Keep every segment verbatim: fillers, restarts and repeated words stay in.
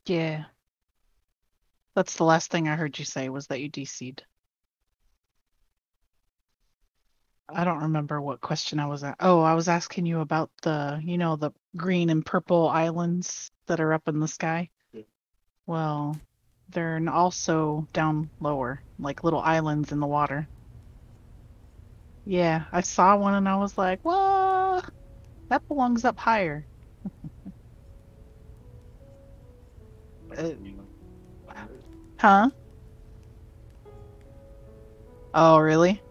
Yeah. That's the last thing I heard you say was that you D C'd. I don't remember what question I was at. Oh, I was asking you about the, you know, the green and purple islands that are up in the sky. Yeah. Well, they're n- also down lower, like little islands in the water. Yeah, I saw one and I was like, "What? That belongs up higher." Uh, You know, huh? Oh, really?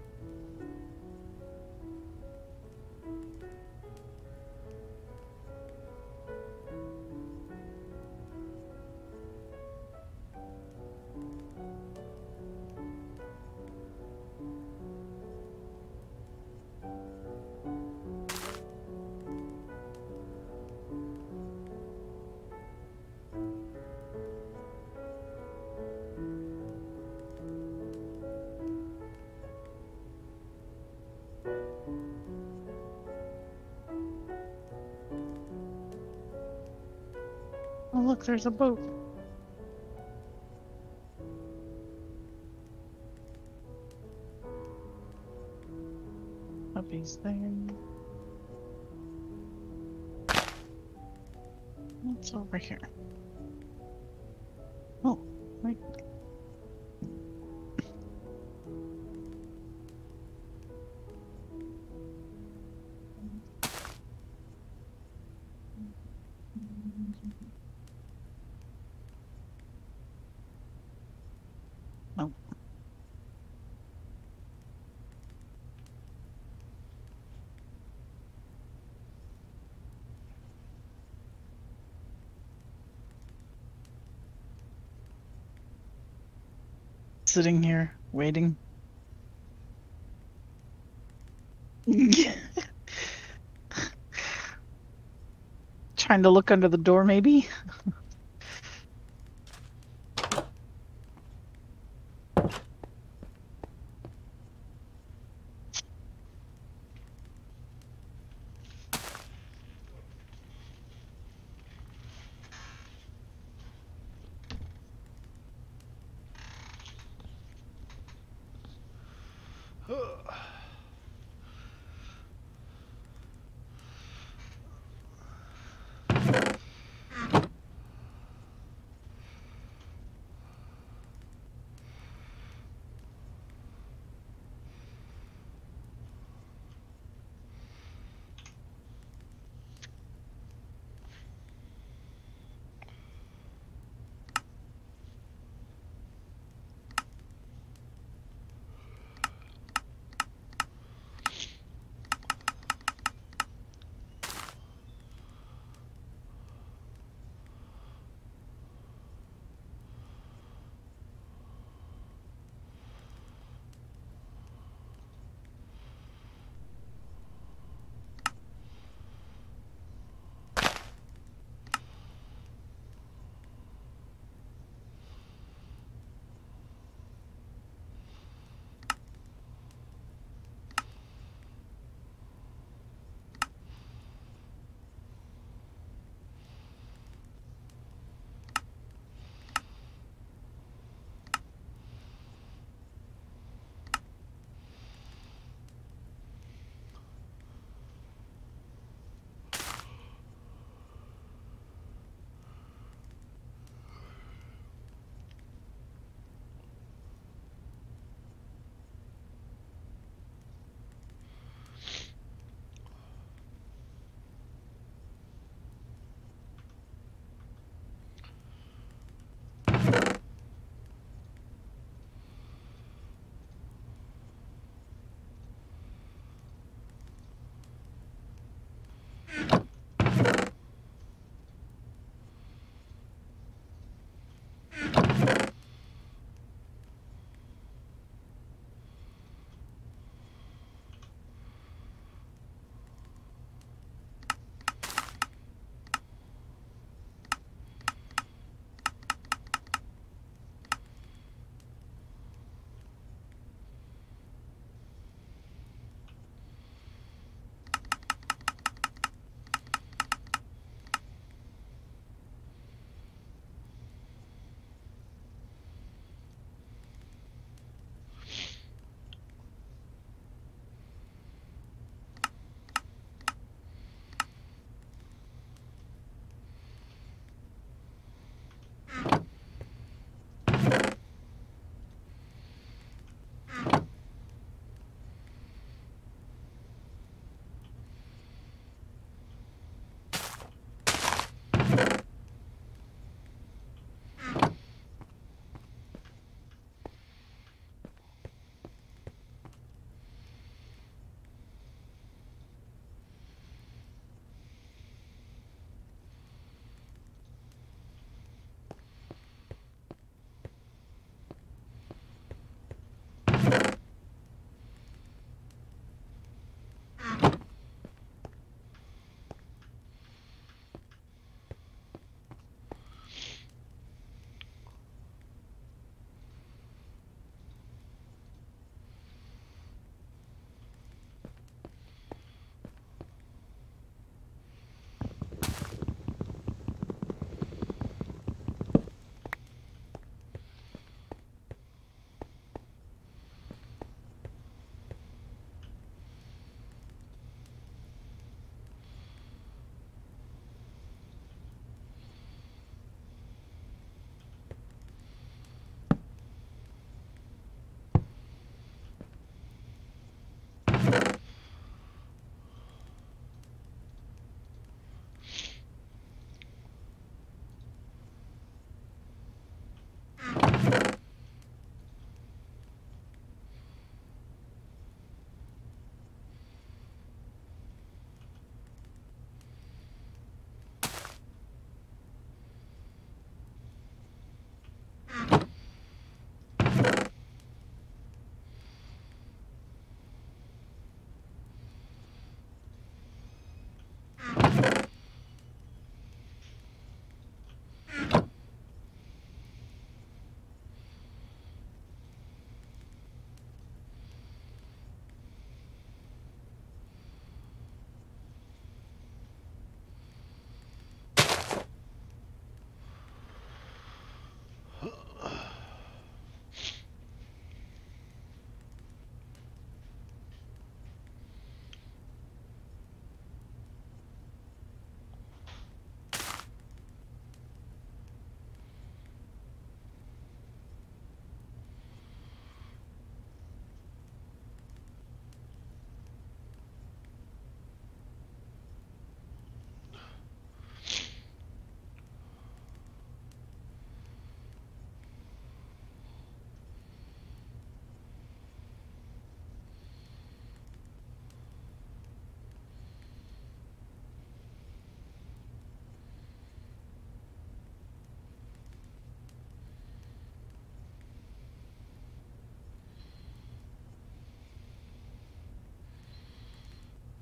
Oh, look, there's a boat. Puppy's there. What's over here? Oh, wait. Oh, sitting here waiting. Trying to look under the door, maybe?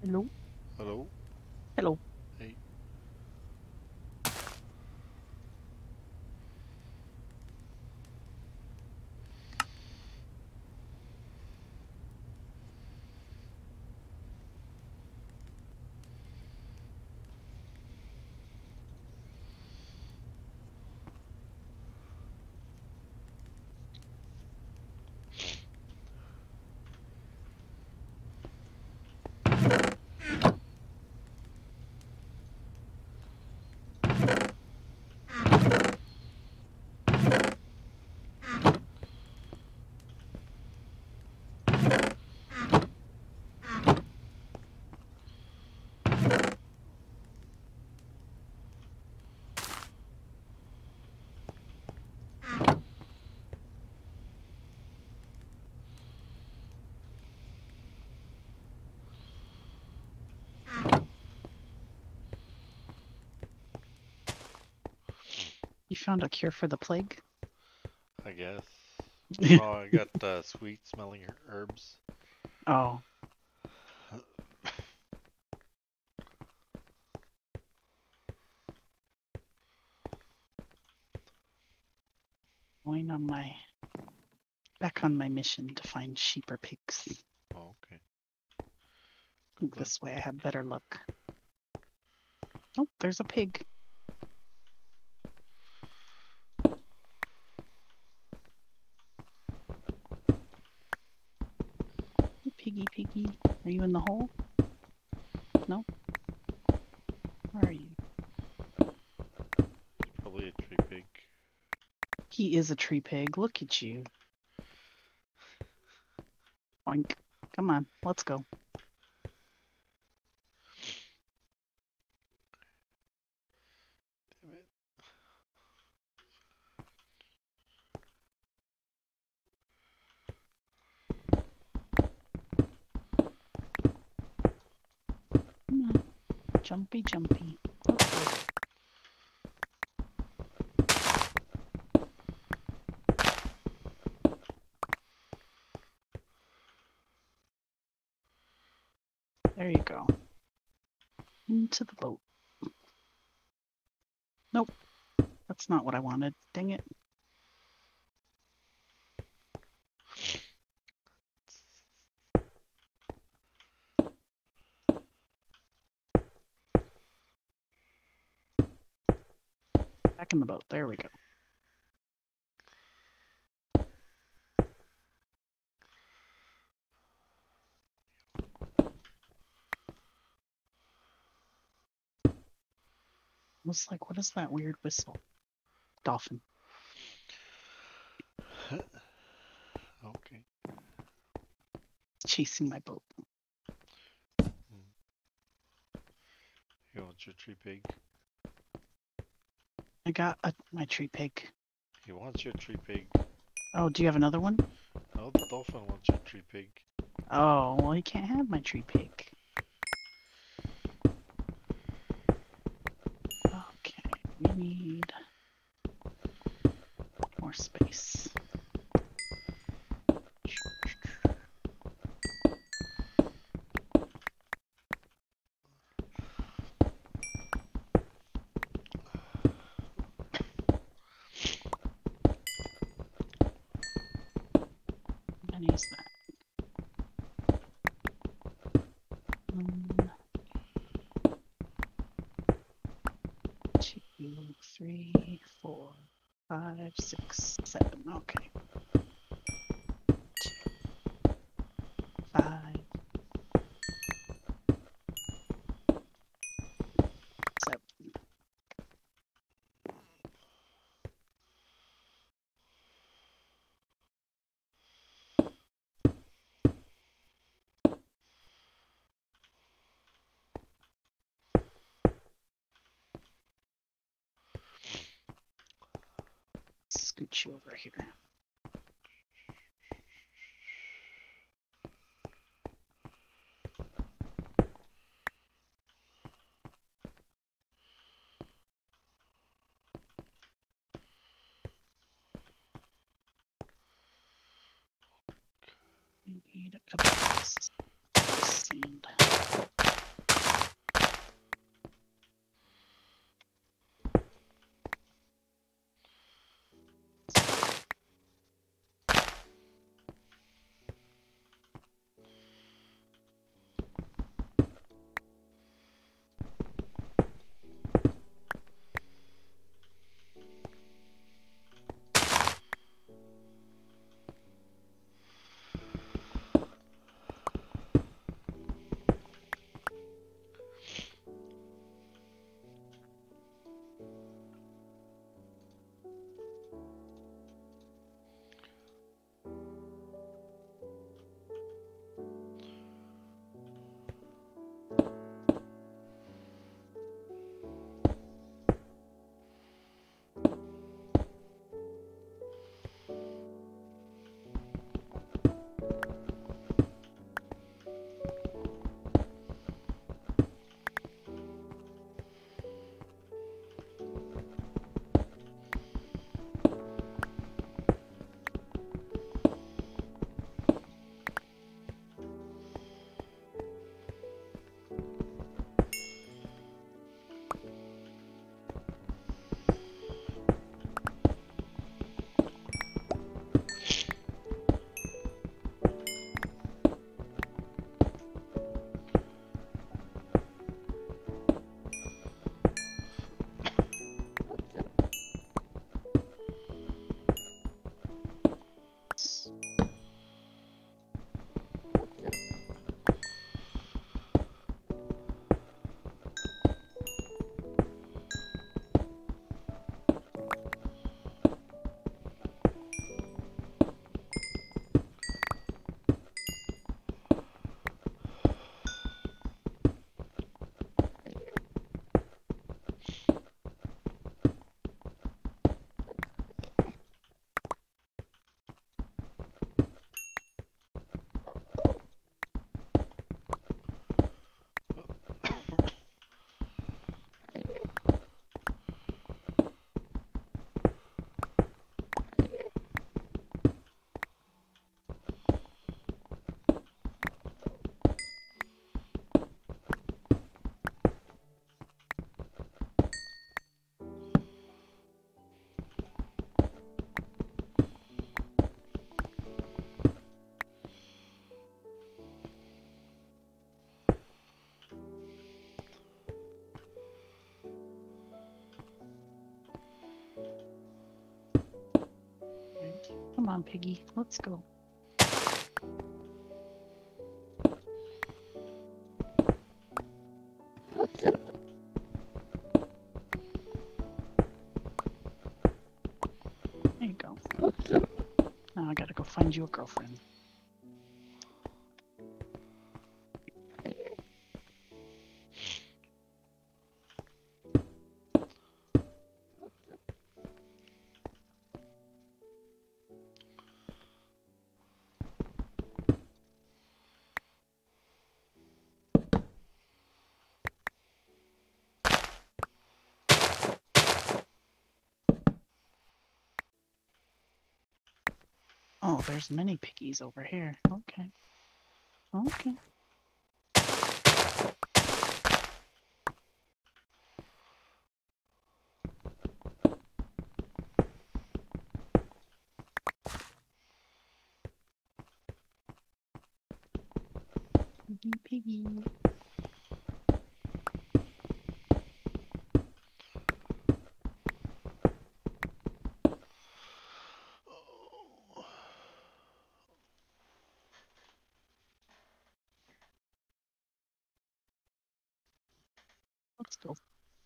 Hello? Hello? Hello. Hey. You found a cure for the plague? I guess. Oh, I got uh, sweet smelling herbs. Oh, going on my back on my mission to find sheep or pigs. Oh, okay. I think Good. this way I have better luck. Oh, there's a pig. Hey, piggy, piggy. Are you in the hole? No? Where are you? Probably a tree pig. He is a tree pig. Look at you. Oink. Come on, let's go. Damn it. Come on. Jumpy, jumpy. Let's go. There you go. Into the boat. Nope. That's not what I wanted. Dang it. Back in the boat. There we go. I was like, what is that weird whistle? Dolphin. Okay. Chasing my boat. Hmm. You want your tree pig? I got a, my tree pig. He wants your tree pig. Oh, do you have another one? No, the dolphin wants your tree pig. Oh, well, he can't have my tree pig. Okay, we need more space. How many is that? One, two, three, four, five, six, seven. Okay. Two, five, seven. Scoot you over here. We need a couple of sand. on, Piggy. Let's go. There you go. Now I gotta go find you a girlfriend. Oh, there's many piggies over here. Okay. Okay. Piggy, piggy. Let's go.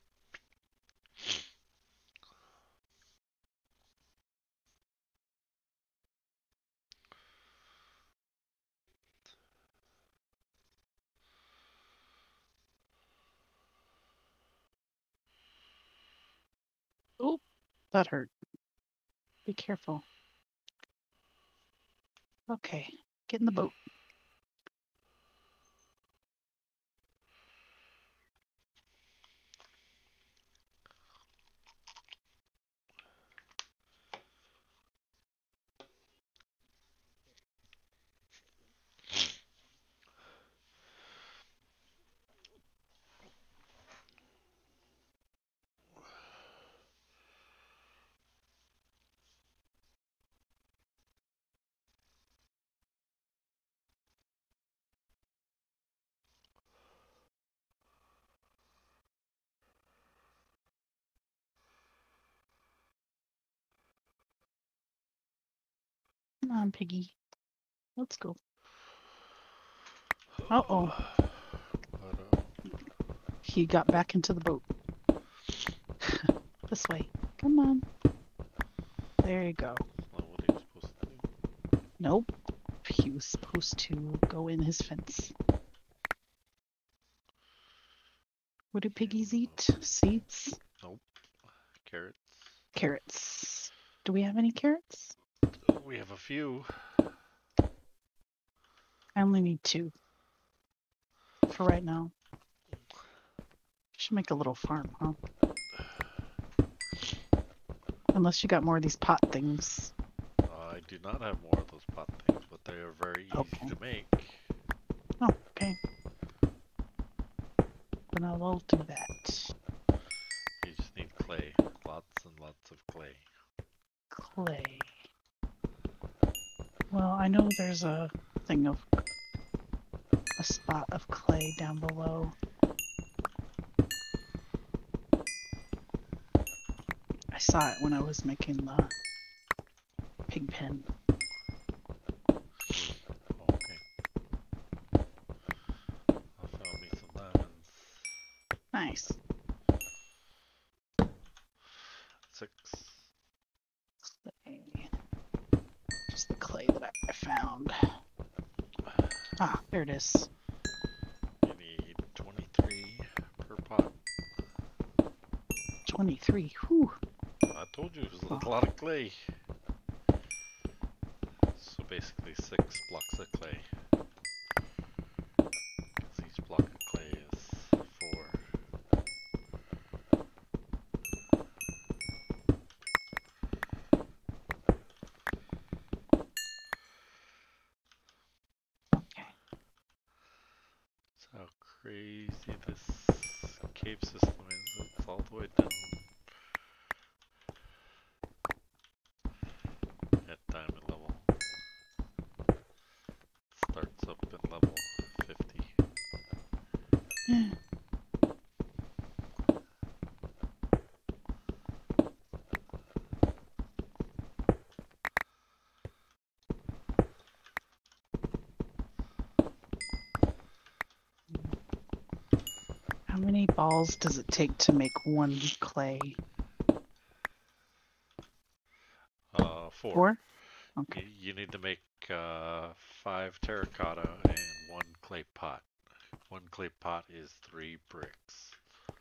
Oh, that hurt. Be careful. Okay, get in the boat. Come on, Piggy. Let's go. Uh-oh. But, uh, He got back into the boat. This way. Come on. There you go. not what he was supposed to do. Nope. He was supposed to go in his fence. What do piggies eat? Seeds? Nope. Carrots. Carrots. Do we have any carrots? We have a few. I only need two for right now. Should make a little farm, huh? Unless you got more of these pot things. Uh, I do not have more of those pot things, but they are very easy Okay. to make. Oh, okay. Then I will do that. You just need clay. Lots and lots of clay. Clay. Well, I know there's a thing of a spot of clay down below. I saw it when I was making the pig pen. Okay. I found me some diamonds. Nice. Six. Clay. Just the clay that I, I found. Ah, there it is. You need twenty-three per pot. twenty-three. Whew. I told you it was a lot of clay. So basically six blocks of clay. Because each block of clay is four. Okay. That's how crazy this cave system is. It's all the way down at diamond level. It starts up at level fifty. Yeah. How many balls does it take to make one clay? Uh, four. Four? You, Okay. you need to make uh, five terracotta and one clay pot. One clay pot is three bricks.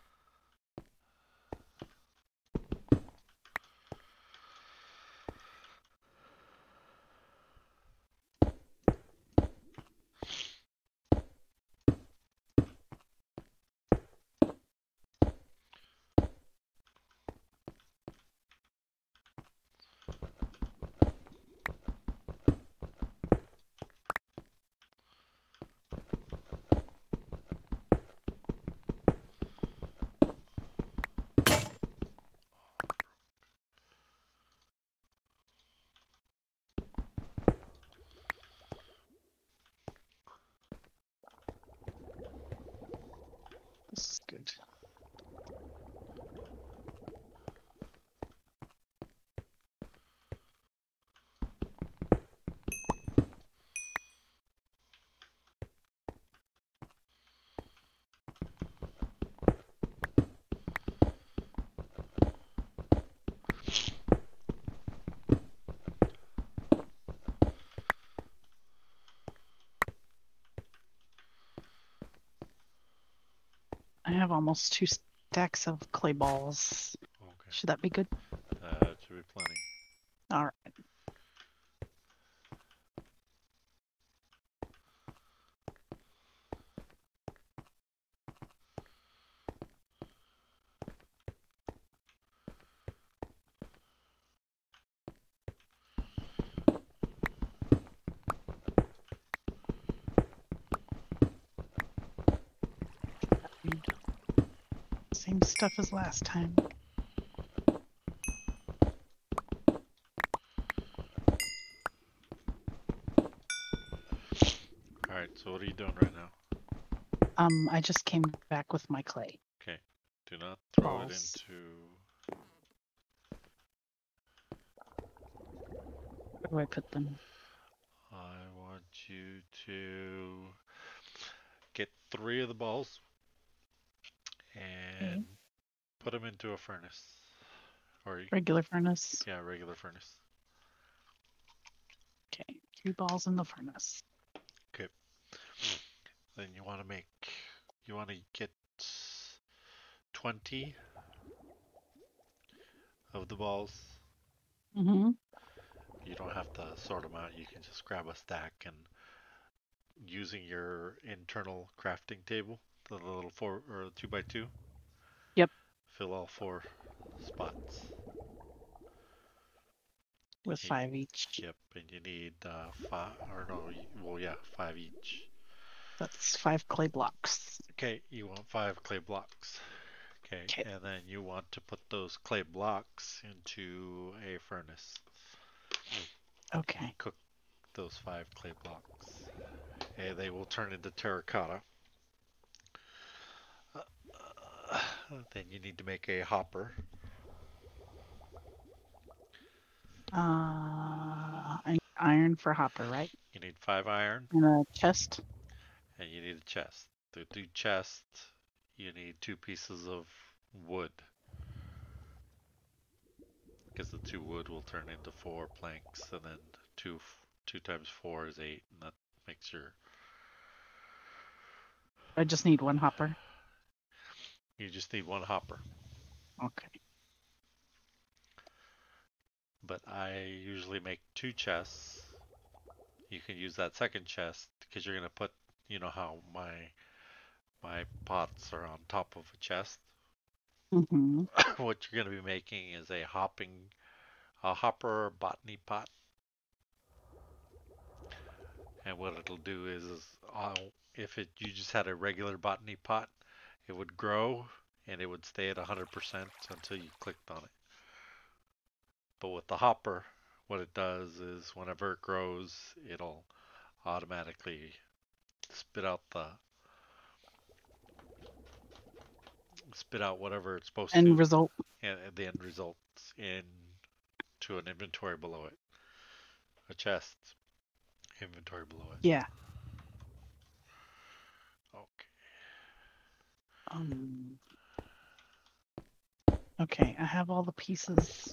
This is good. I have almost two stacks of clay balls. Okay, Should that be good? that should be plenty. All right. Same stuff as last time. Alright, so what are you doing right now? Um, I just came back with my clay Okay, do not throw it balls. into. Where do I put them? I want you to get three of the balls and Okay. put them into a furnace. Or, Regular furnace. yeah, regular furnace. Okay. Three balls in the furnace. Okay. Then you want to make, you want to get twenty of the balls. Mm-hmm. You don't have to sort them out. You can just grab a stack and using your internal crafting table, the little four or two by two, Yep. fill all four spots. With Y- five each. Yep, and you need uh, five, or no, well, yeah, five each. That's five clay blocks. Okay, you want five clay blocks. Okay, Okay. and then you want to put those clay blocks into a furnace and Okay. cook those five clay blocks. Okay, they will turn into terracotta. Uh, uh, then you need to make a hopper. Uh, and iron for hopper, right? You need five iron, And a chest. and you need a chest. To do chest, you need two pieces of wood, because the two wood will turn into four planks, and then two two times four is eight, and that makes your. I just need one hopper. You just need one hopper, Okay. but I usually make two chests. You can use that second chest because you're gonna put, you know how my my pots are on top of a chest. Mm-hmm. What you're gonna be making is a hopping, a hopper botany pot. And what it'll do is, is uh, if it you just had a regular botany pot, it would grow and it would stay at one hundred percent until you clicked on it. But with the hopper, what it does is whenever it grows, it'll automatically spit out the spit out whatever it's supposed End to, result. and the end results in to an inventory below it, a chest inventory below it. Yeah. Okay. Um. Okay, I have all the pieces.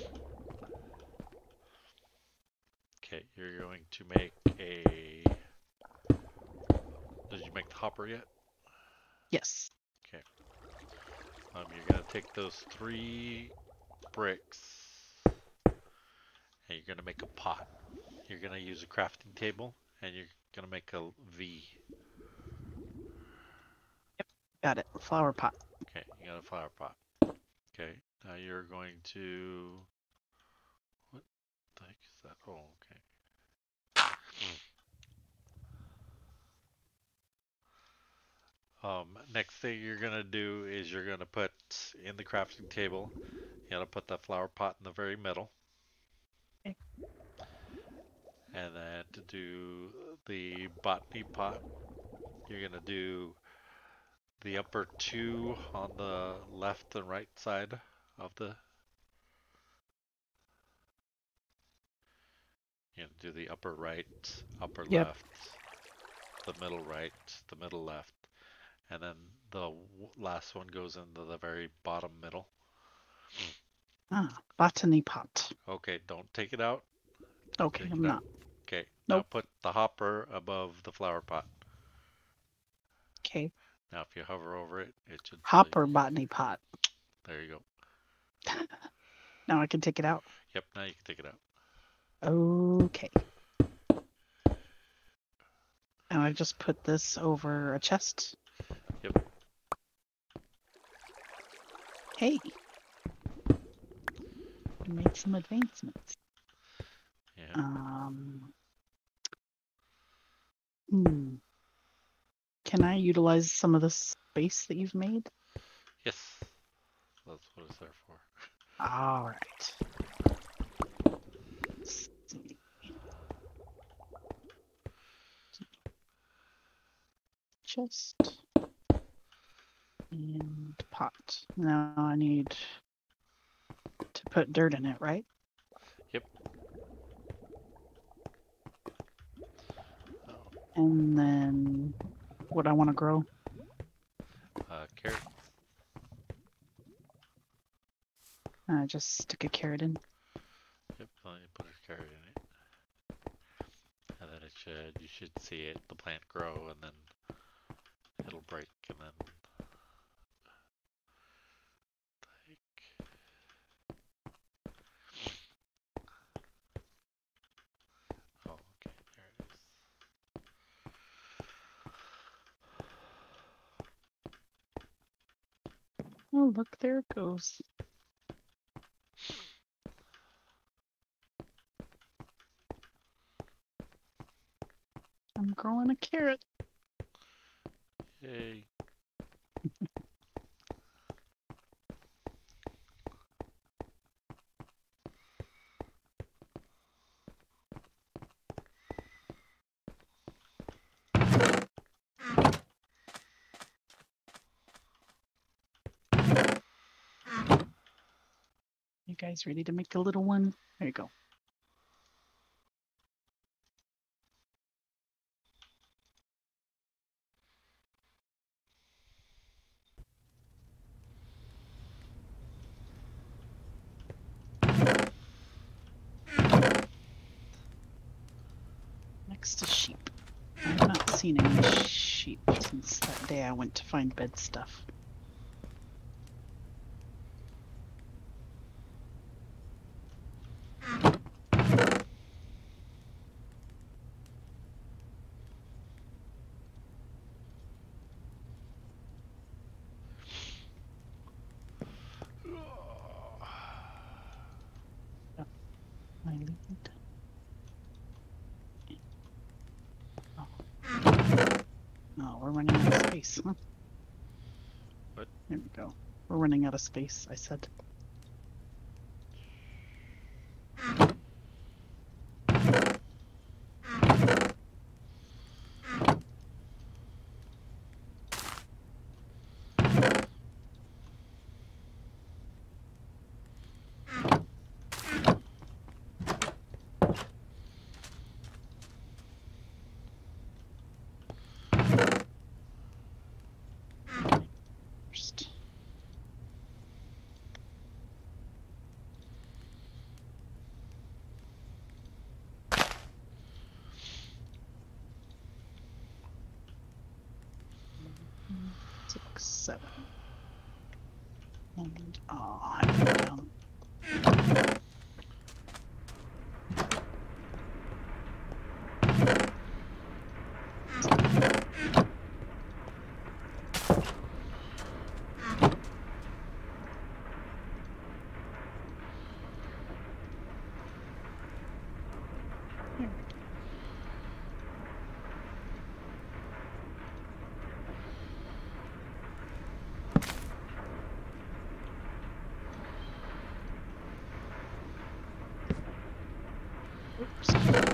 Okay, you're going to make a. Did you make the hopper yet? Yes. Okay. Um, you're gonna take those three bricks and you're gonna make a pot. You're gonna use a crafting table and you're gonna make a V. Got it. Flower pot. Okay, you got a flower pot. Okay, now you're going to. What the heck is that? Oh, okay. Um, next thing you're gonna do is you're gonna put in the crafting table. You gotta put that flower pot in the very middle, Okay. and then to do the botany pot, you're gonna do the upper two on the left and right side of the. You know, do the upper right, upper Yep. left, the middle right, the middle left, and then the last one goes into the very bottom middle. Ah, botany pot. Okay, don't take it out. Don't Okay, take I'm it out. not. Okay, now Nope. put the hopper above the flower pot. Okay. Now if you hover over it, it should tell you. Hopper botany pot. There you go. Now I can take it out. Yep, now you can take it out. Okay. And I just put this over a chest. Yep. Hey. We made some advancements. Yeah. Um. Hmm. Can I utilize some of the space that you've made? Yes. That's what it's there for. All right. Let's see. Chest and pot. Now I need to put dirt in it, right? Yep. Oh, And then what I want to grow. uh, carrot. Uh, just stick a carrot in. Yep. Let me put a carrot in it, and then it should. You should see it. The plant grow, and then it'll break, and then. Like, oh, okay. There it is. Oh, look, there it goes. I'm growing a carrot. Yay. You guys ready to make a little one? There you go. Next is sheep. I've not seen any sheep since that day I went to find bed stuff. My lead. Oh. Oh, we're running out of space, huh? What? There we go. We're running out of space, I said. six, seven. And oh, I put down. There we go. Oops.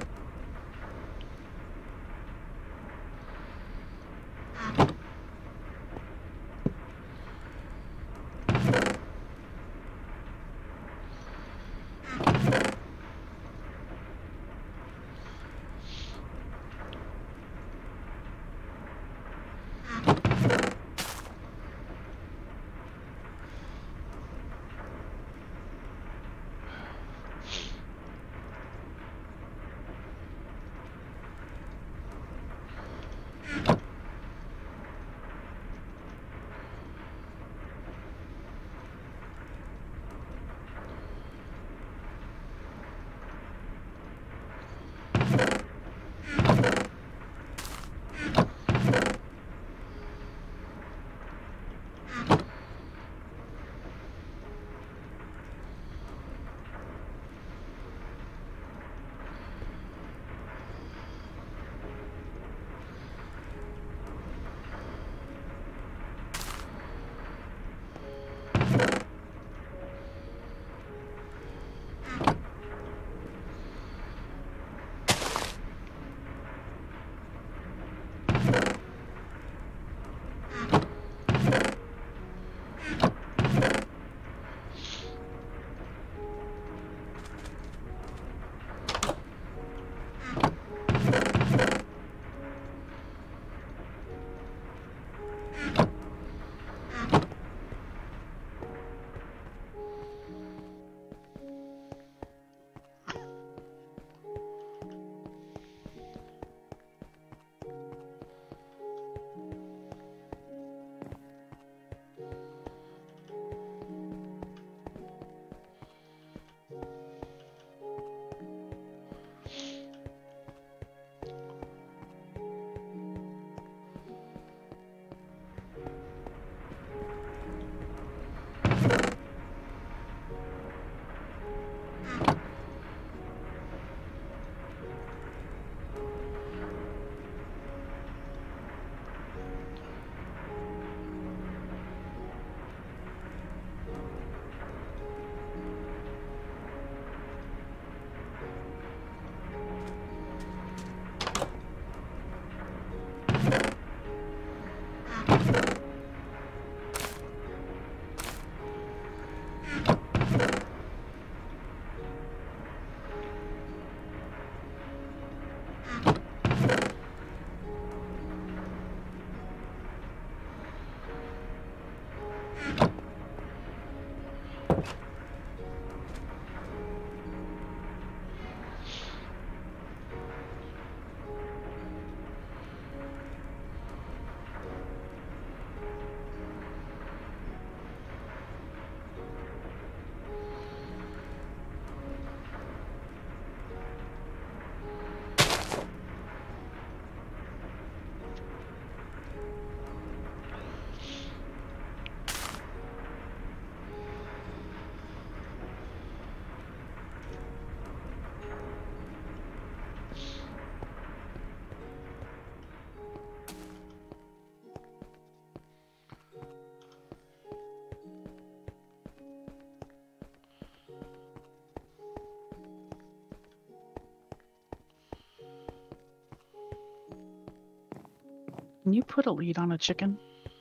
Can you put a lead on a chicken?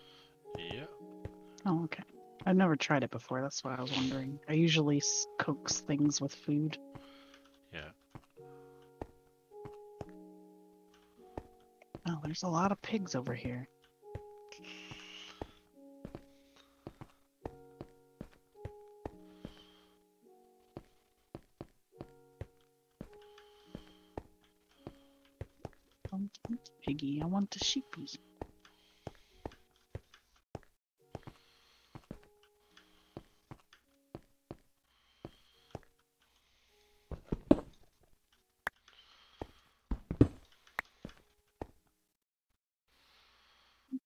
Yeah. Oh, okay. I've never tried it before. That's what I was wondering. I usually s- coax things with food. Yeah. Oh, there's a lot of pigs over here. I don't want the piggy. I want the sheepy.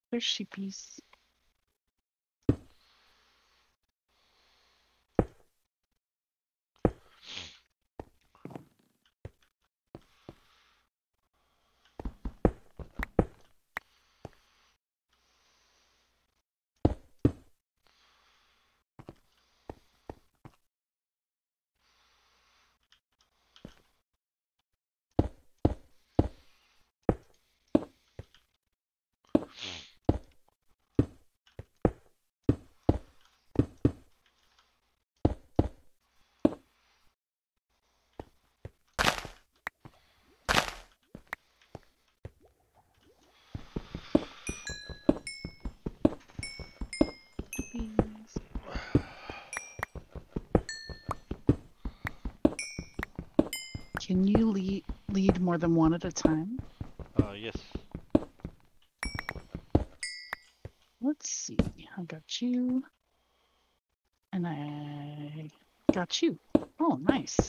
There's sheepies. Sheepies. Can you lead lead more than one at a time? Uh, yes. Let's see. I got you. And I got you. Oh, nice.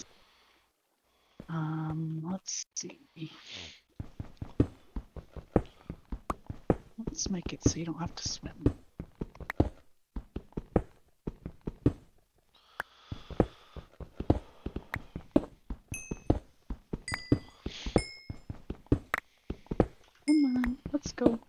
Um, let's see. Let's make it so you don't have to swim. Come on, let's go.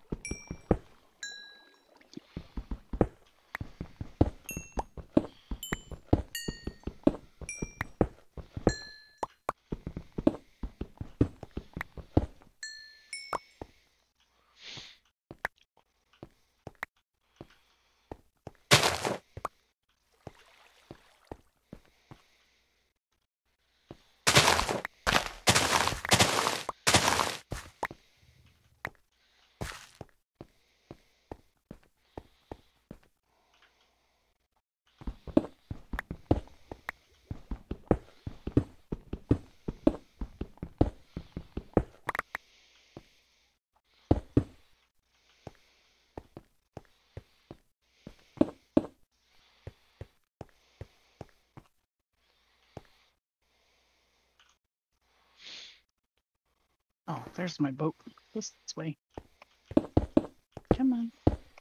Oh, there's my boat. This way. Come on.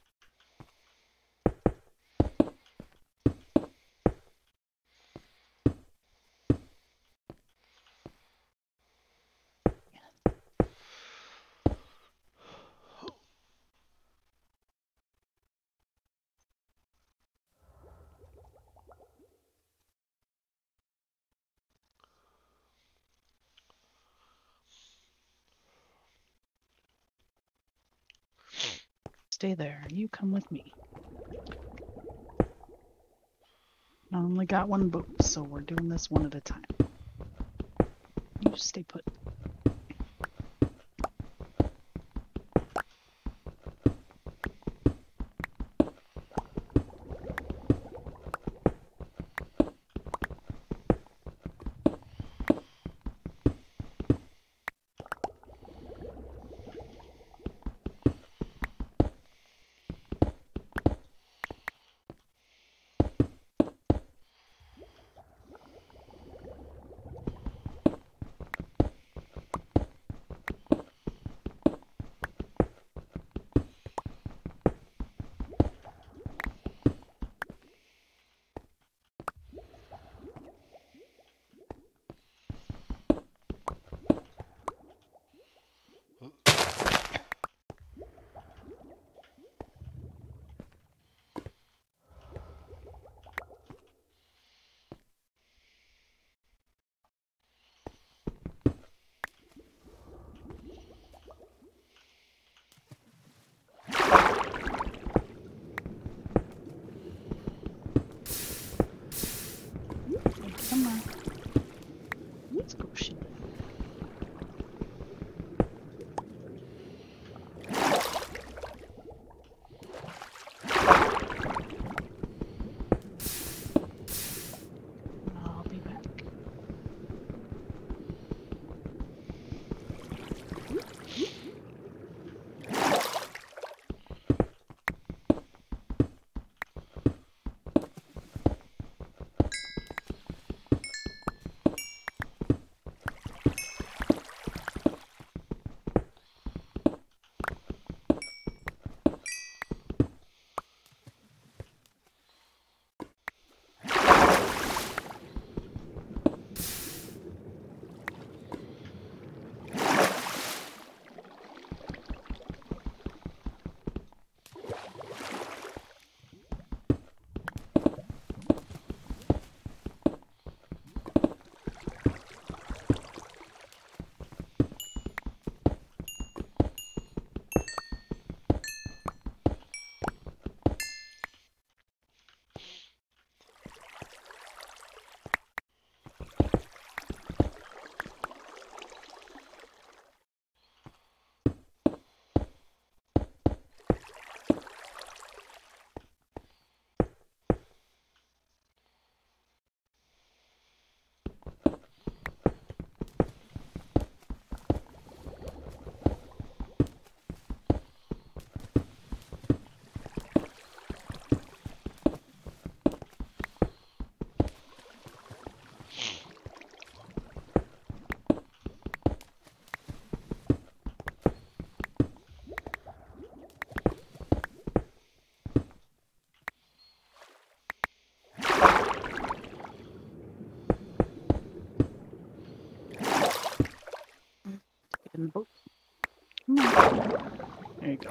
Stay there. You come with me. I only got one boat, so we're doing this one at a time. You stay put. in the boat. Come on. There you go.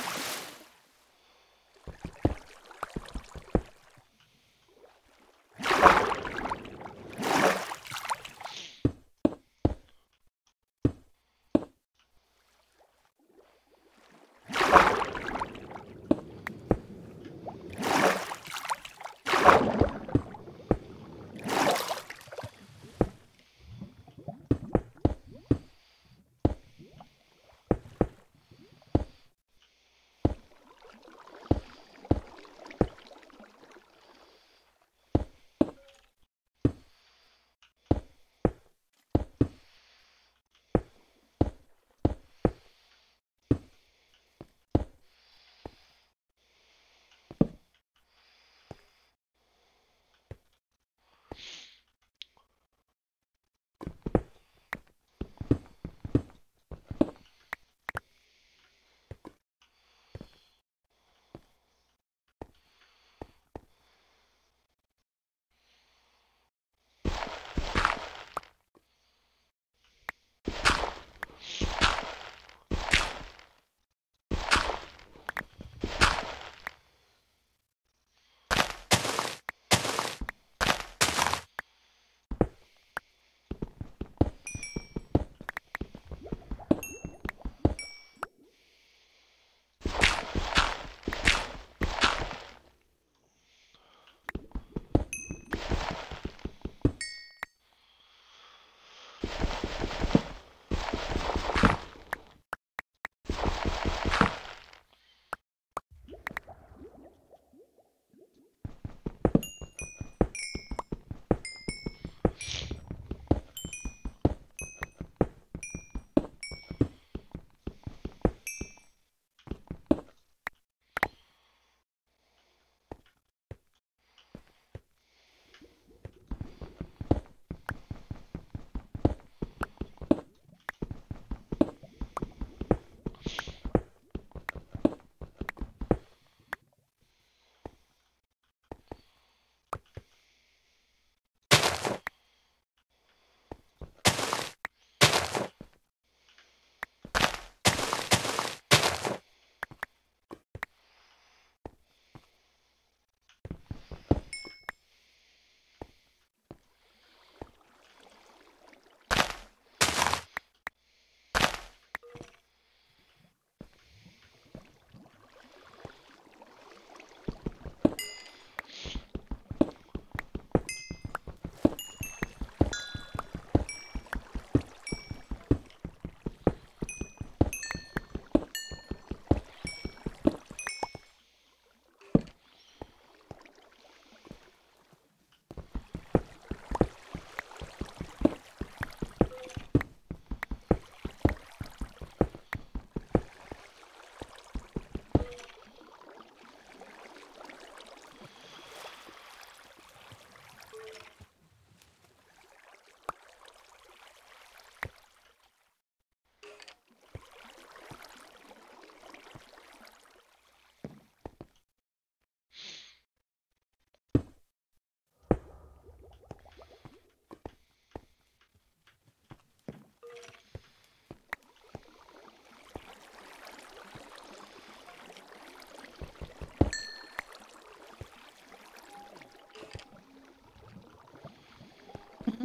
Mhm.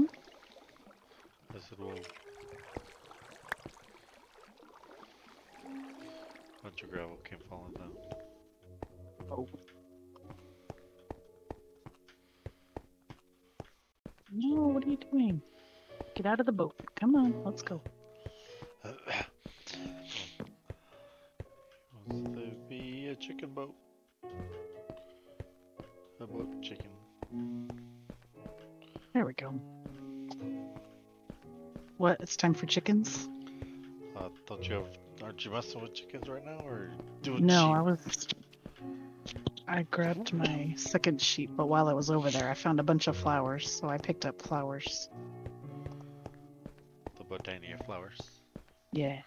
This little bunch of gravel came falling down. Oh. No, what are you doing? Get out of the boat. Come on, let's go. Must there be a chicken boat? A boat chicken. There we go. What? It's time for chickens? Uh, don't you have? Aren't you messing with chickens right now, or doing No, sheep? I was. I grabbed my second sheep, but while I was over there, I found a bunch of flowers, so I picked up flowers. The botania flowers. Yeah.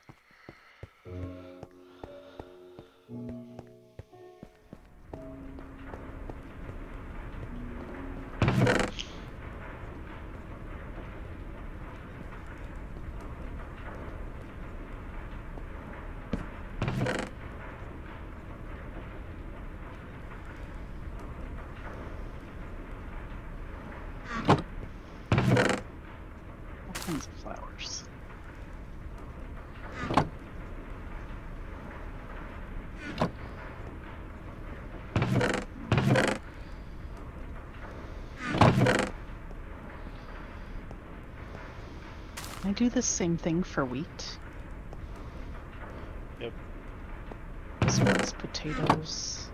I do the same thing for wheat? Yep. This one's potatoes.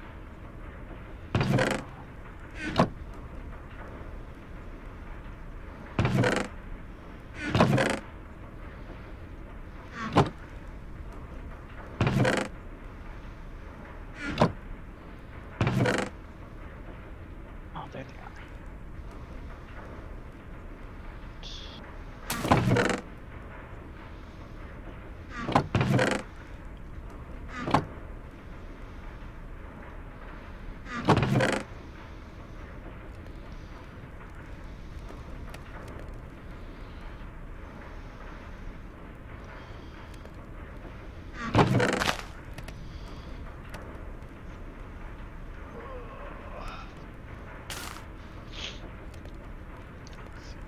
Oh, there they are. Let's see.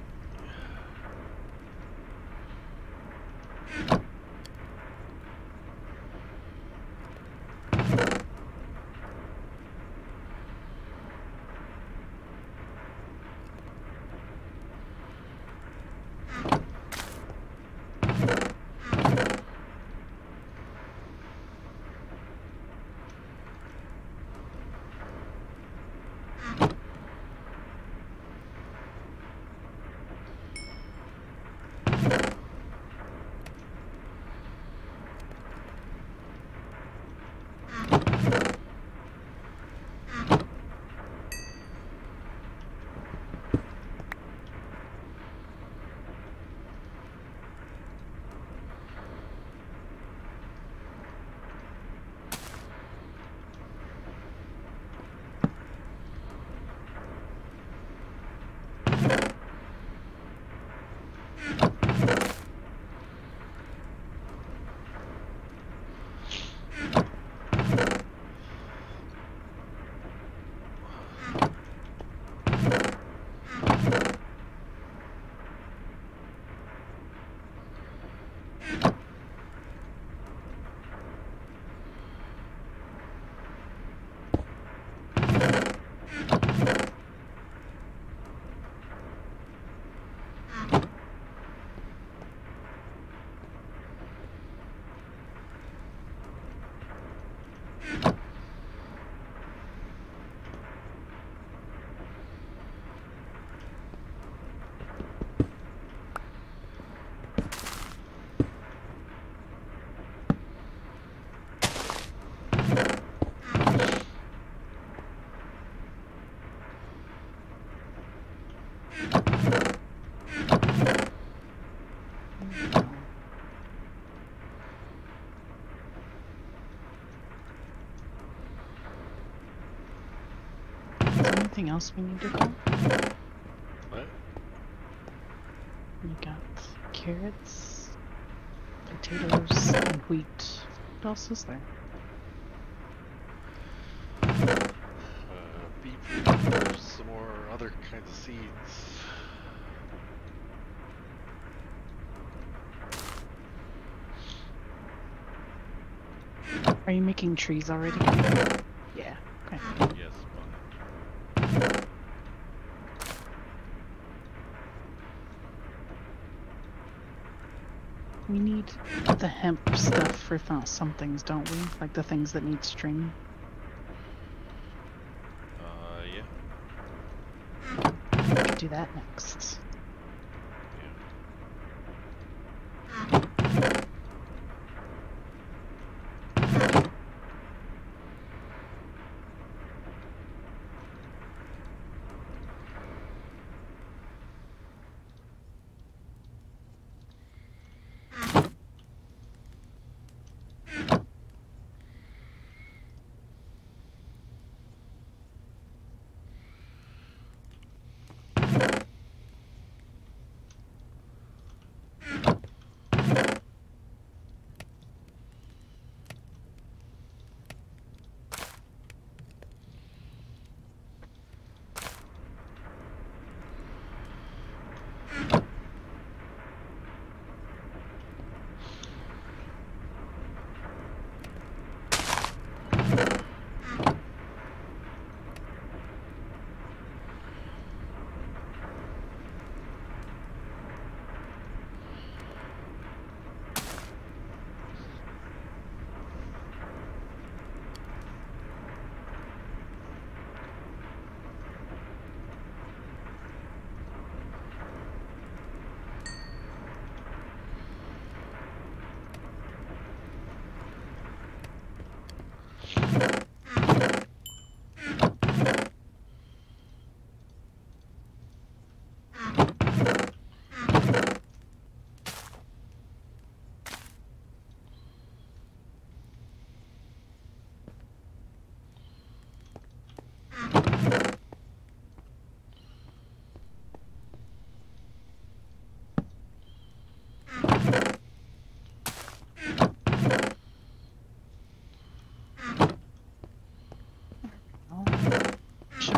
Is there anything else we need to go? What? We got carrots, potatoes, and wheat. What else is there? Uh, beetroot. There's some more other kinds of seeds. Are you making trees already? Yeah. Okay. Yes, behind you. We need the hemp stuff for th some things, don't we? Like the things that need string. Uh, yeah. We could do that next. Yeah.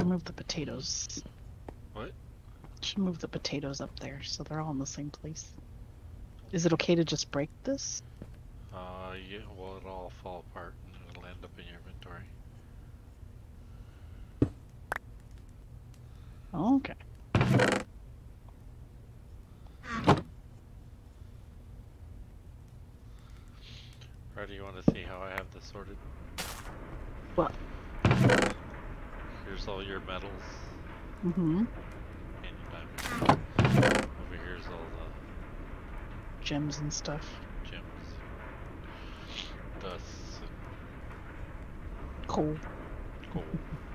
should move the potatoes. What? Should move the potatoes up there so they're all in the same place. Is it okay to just break this? Uh, yeah, well, it'll all fall apart and it'll end up in your inventory. Okay. Or do you want to see how I have this sorted? What? Here's all your metals Mm-hmm. and your diamonds. Over here's all the Gems and stuff. gems and dust and Cool. gold.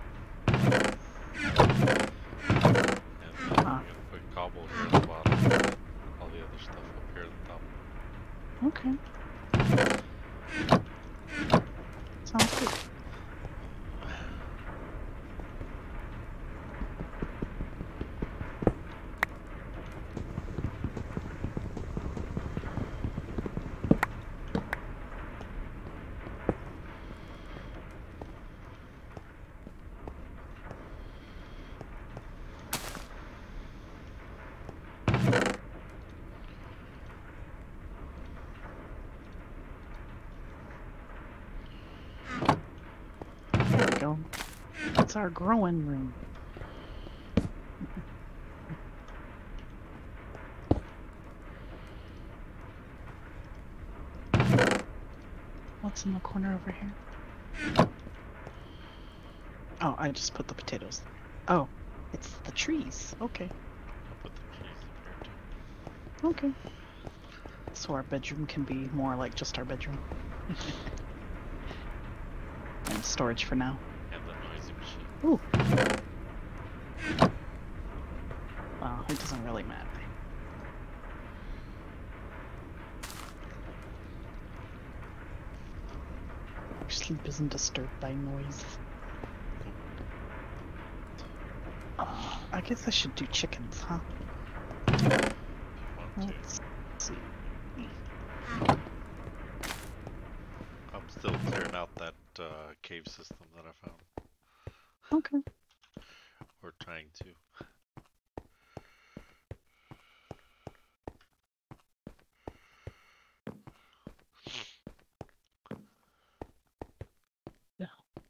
And then Huh. I'm gonna put cobble here at the bottom. All the other stuff up here at the top. Okay. Sounds good. There we go. It's our growing room. What's in the corner over here? Oh, I just put the potatoes there. Oh, it's the trees. Okay. I'll put the trees up here too. Okay. So our bedroom can be more like just our bedroom. And storage for now. And the noisy machine. Ooh. Well, it doesn't really matter. Your sleep isn't disturbed by noise. Uh, I guess I should do chickens, huh? If you want to. Let's see. I'm still clearing out that uh, cave system that I found. Okay. Or trying to. Yeah.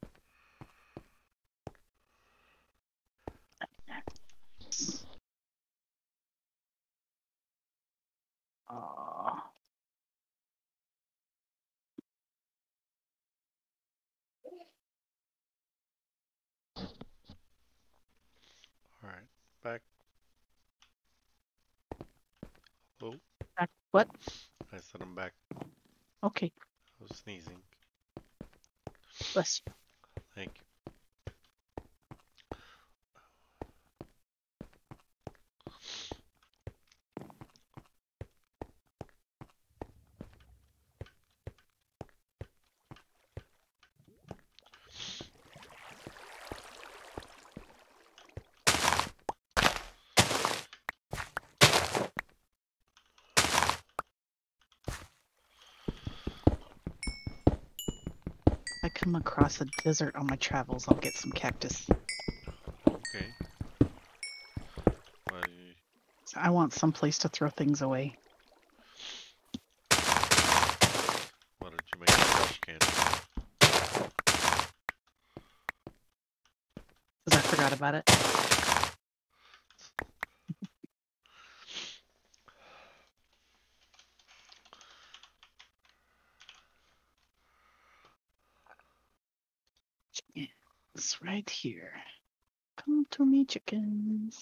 Uh, Alright, back. Oh, back what? I said I'm back. Okay. I was sneezing. Bless you. Thank you. I come across a desert on my travels, I'll get some cactus. Okay. Well, you, So I want some place to throw things away. why don't you make a trash can? Because I forgot about it. It's right here. Come to me, chickens.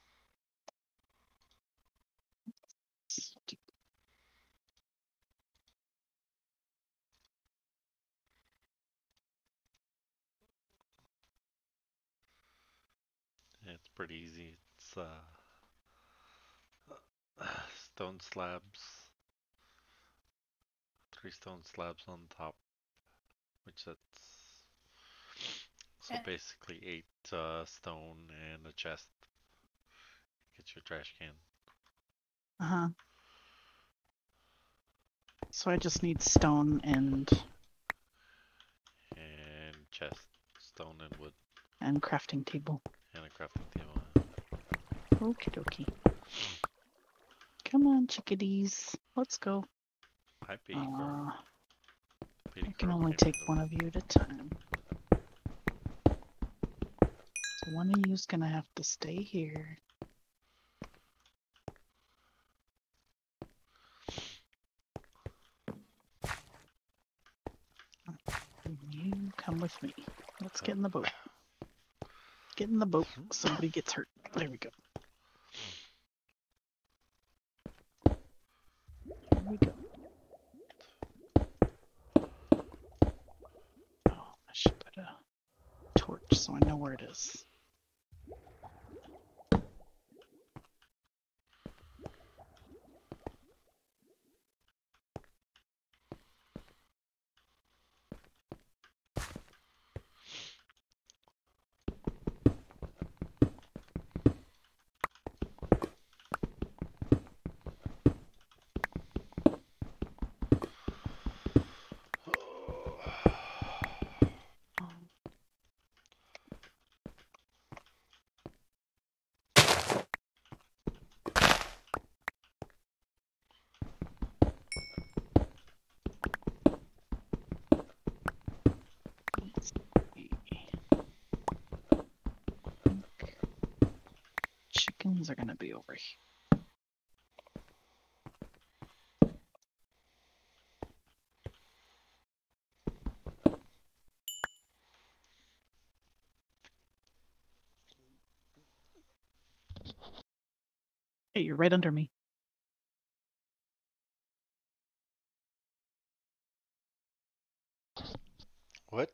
Yeah, it's pretty easy. It's uh, stone slabs. Three stone slabs on top. Which that's so basically eight uh, stone and a chest. Get your trash can. Uh-huh. So I just need stone and And chest, stone and wood. and crafting table. And a crafting table. Okie dokie. Come on, chickadees. Let's go. Hi, baby crow. Uh, Baby I can crow only came take to the one room. of you at a time. So one of you's gonna have to stay here. And you come with me. Let's get in the boat. Get in the boat. Somebody gets hurt. There we go. Here we go. Oh, I should put a torch so I know where it is. Let's see. Chickens are gonna be over here. Hey, you're right under me. What?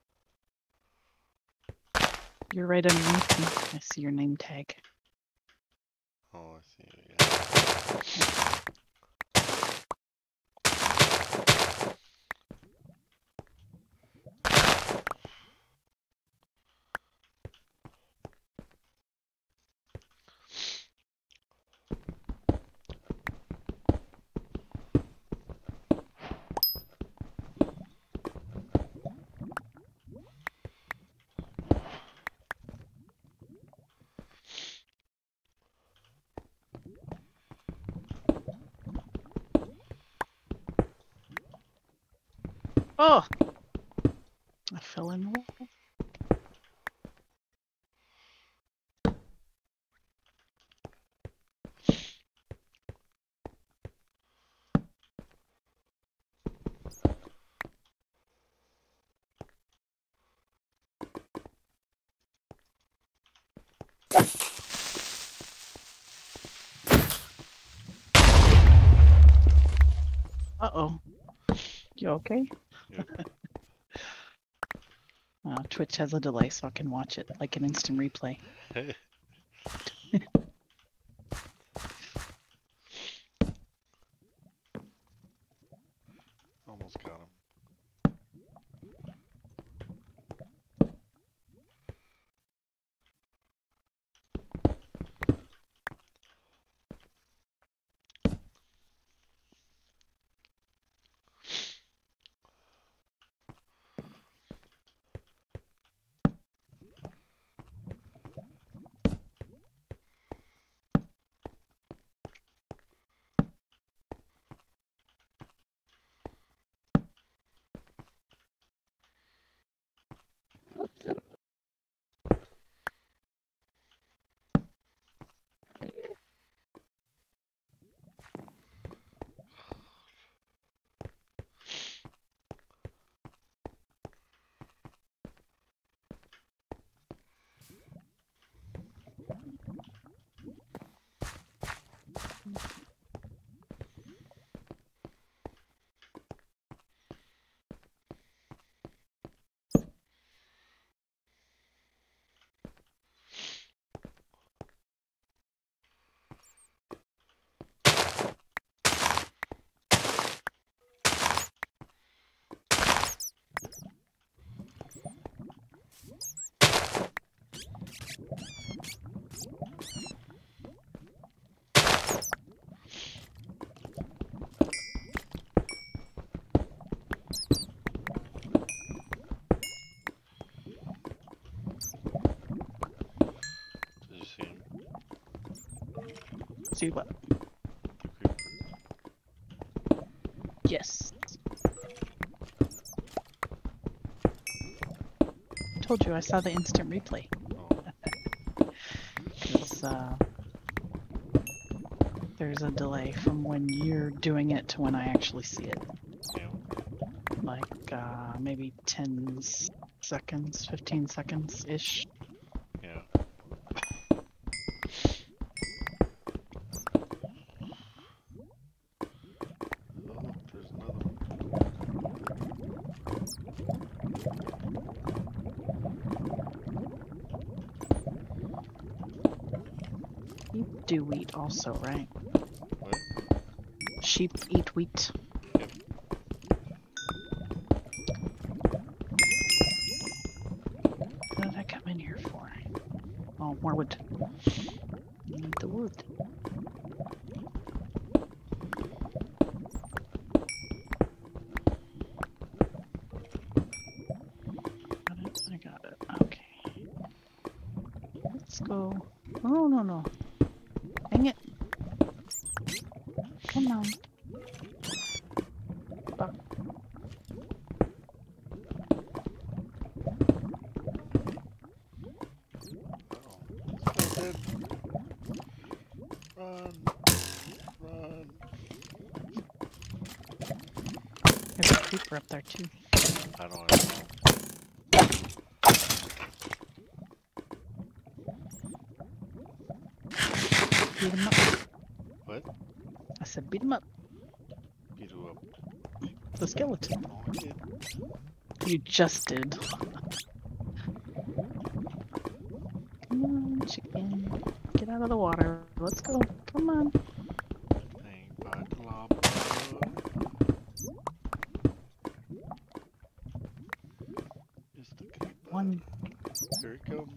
You're right underneath me. I see your name tag. Oh, I see. Yeah. Oh! I fell in the water. Uh-oh. You okay? Yep. Uh, Twitch has a delay, so I can watch it like an instant replay. Almost got him. See what? Yes. Told you I saw the instant replay. Oh. Because uh, there's a delay from when you're doing it to when I actually see it. Yeah. Like uh, maybe ten seconds, fifteen seconds ish. Yeah. Oh, look, there's another one. You do wheat also, right? What? Sheep eat wheat. Yep. What did I come in here for? Oh, more wood. Need the wood. Got it. I got it. Okay. Let's go. Oh, no, no. Dang it. Come on. Fuck. Uh-oh. Skeleton. Run. Run. There's a creeper up there, too. I don't know. Beat him up. What? I said beat him up. Beat who up? The skeleton. Oh, I did. You just did. Come on, chicken. Get out of the water. Let's go. Come on. Thing but lava. Is the creeper. One. Here it comes.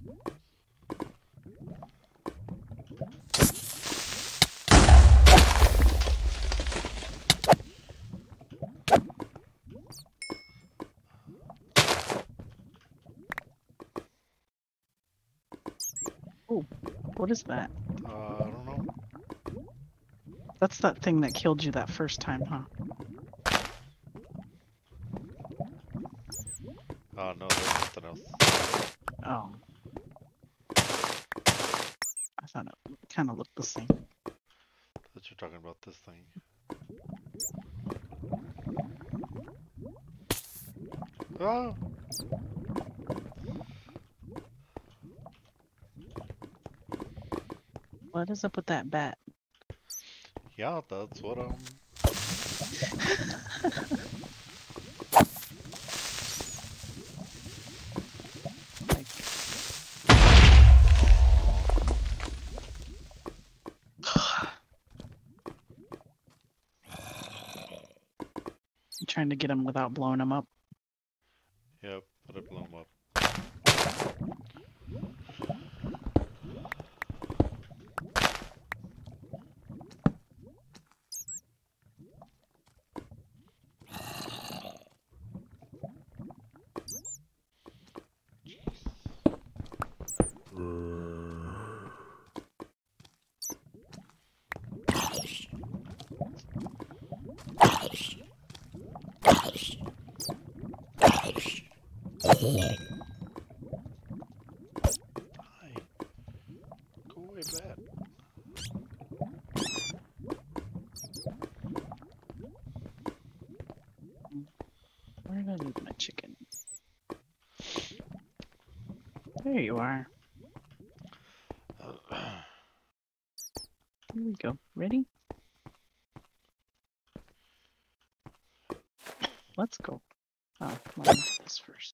Oh, what is that? Uh, I don't know. That's that thing that killed you that first time, huh? Oh, no, there's something else. Oh. I thought it kind of looked the same. That you're talking about this thing. Oh! What is up with that bat? Yeah, that's what um. Like... I'm trying to get him without blowing him up. Yep, but I blew him up. Hi. Go away, bat. Where did I leave my chicken? There you are. Here we go. Ready? Let's go. Oh, come on, do this first.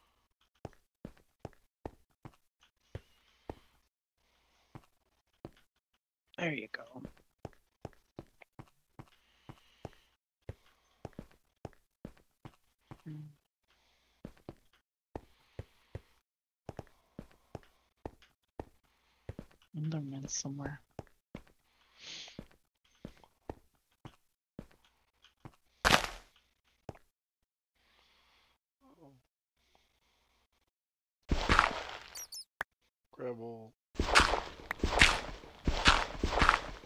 There you go. Enderman somewhere. Gravel.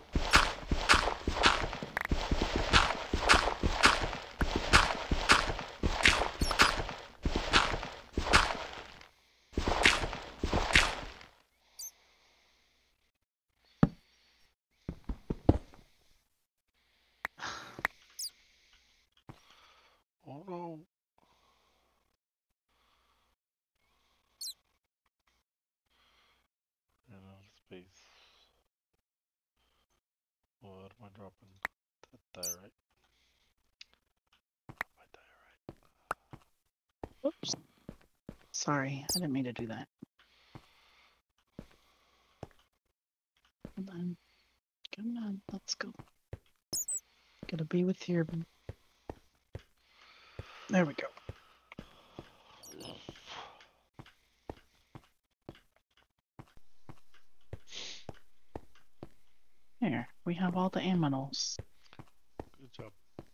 dropping that diorite. My diorite. Oops. Sorry, I didn't mean to do that. Come on. Come on, let's go. Gotta be with your... There we go. There, we have all the aminals. Good job.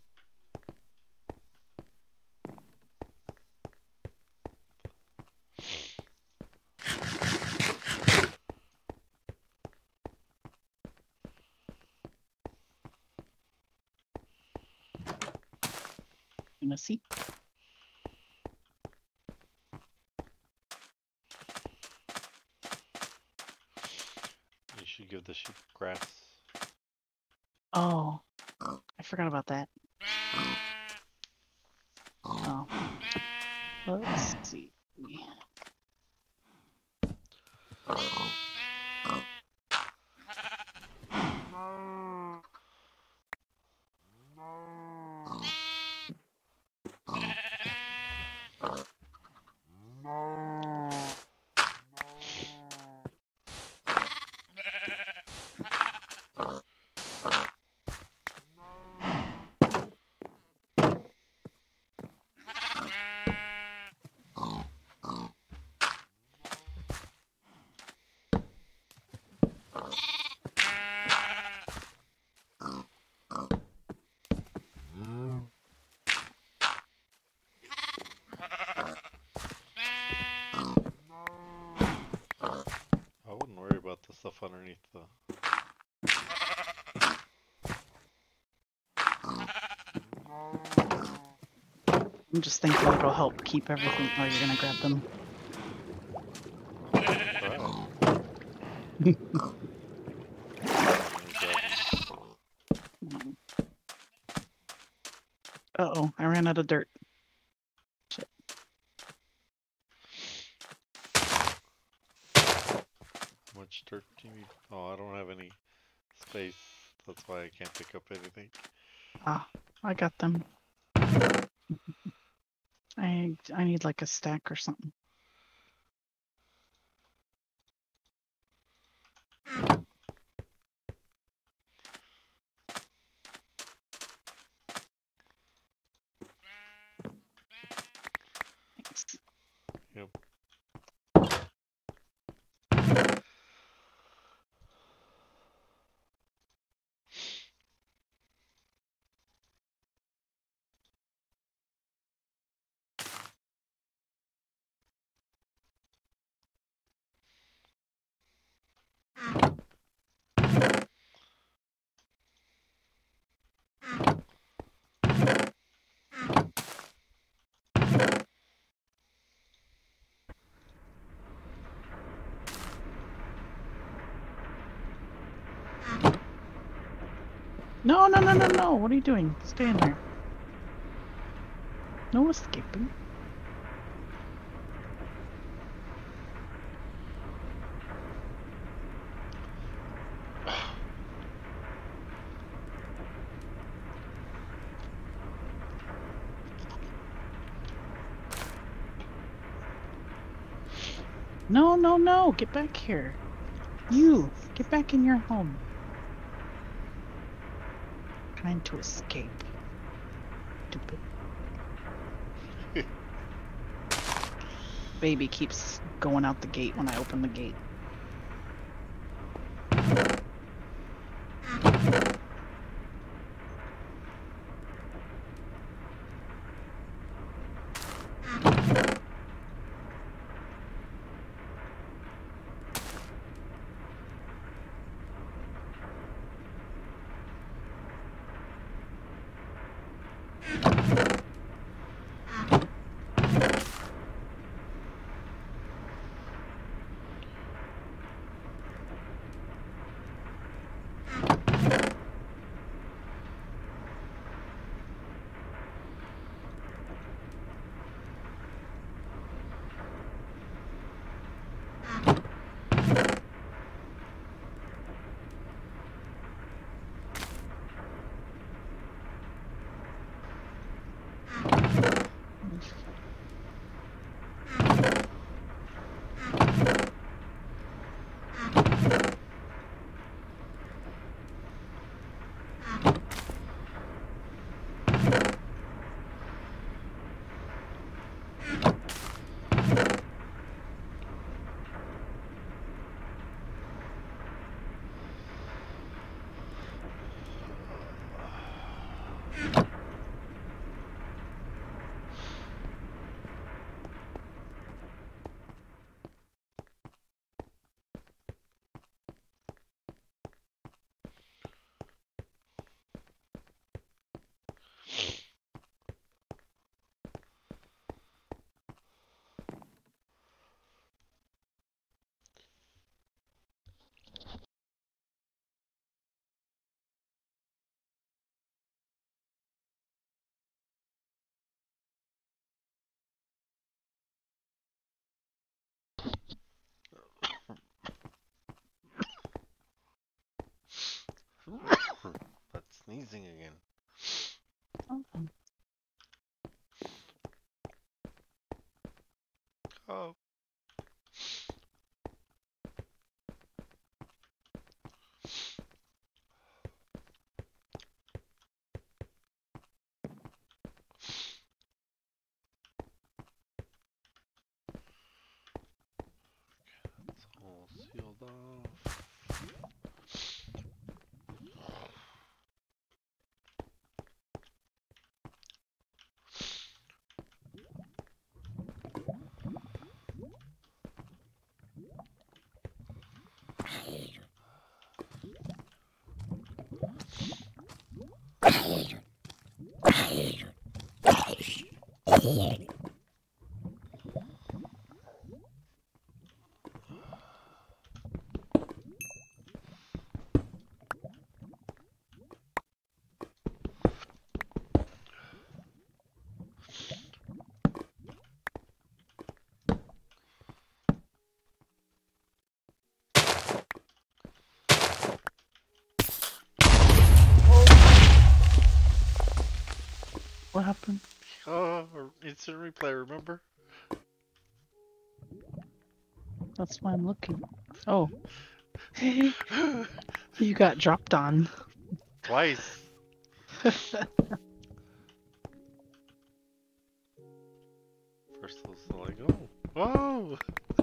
Gonna see. You should give the sheep grass. Oh, I forgot about that. Oh, let's see. I wouldn't worry about the stuff underneath the... I'm just thinking it'll help keep everything. Oh, you're gonna grab them. Uh oh, I ran out of dirt. Shit. How much dirt do you need? Oh, I don't have any space. That's why I can't pick up anything. Ah, I got them. I I need like a stack or something. Thanks. Yep. No, no, no, no, no. What are you doing? Stay in there. No escaping. No, no, no. Get back here. You, get back in your home. Trying to escape. Stupid. Baby keeps going out the gate when I open the gate. sneezing again. Oh. Oh. It's all sealed off. What happened? Oh, instant replay, remember? That's why I'm looking. Oh. You got dropped on. Twice. First it was like, oh, whoa!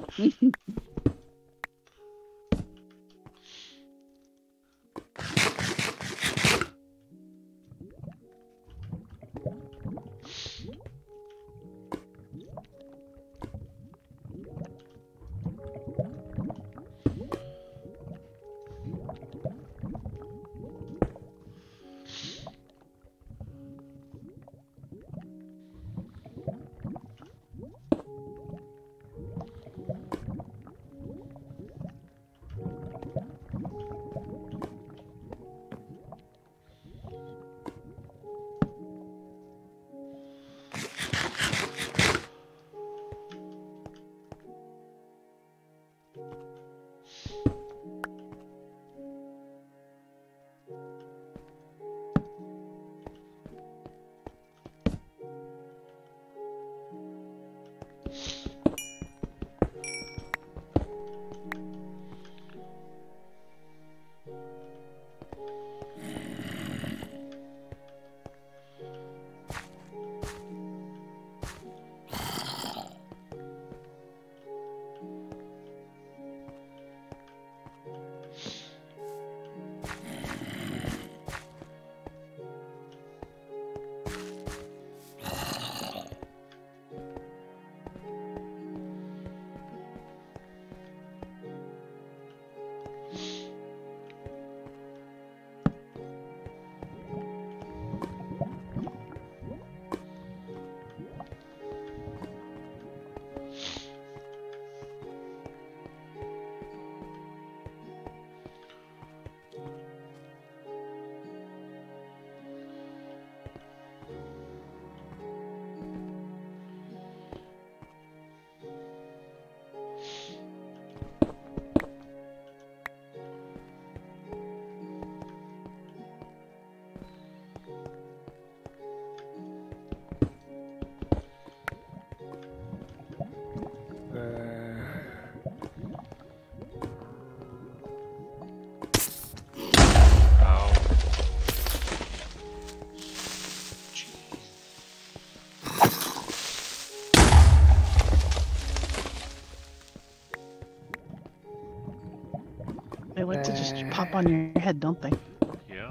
They like to just pop on your head, don't they? Yeah.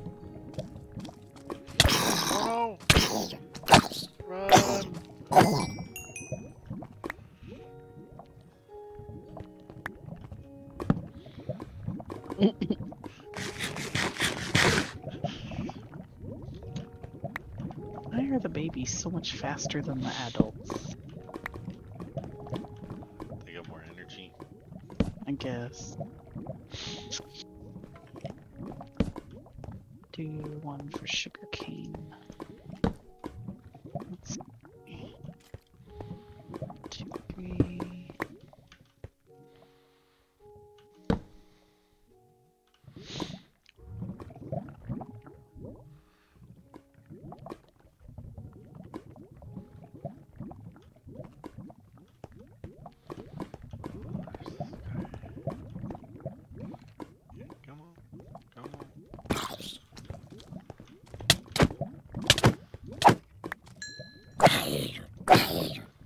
Oh no! Run! Why are the babies so much faster than the adults? They got more energy. I guess. Do one for sugar cane. Let's see. Two, three.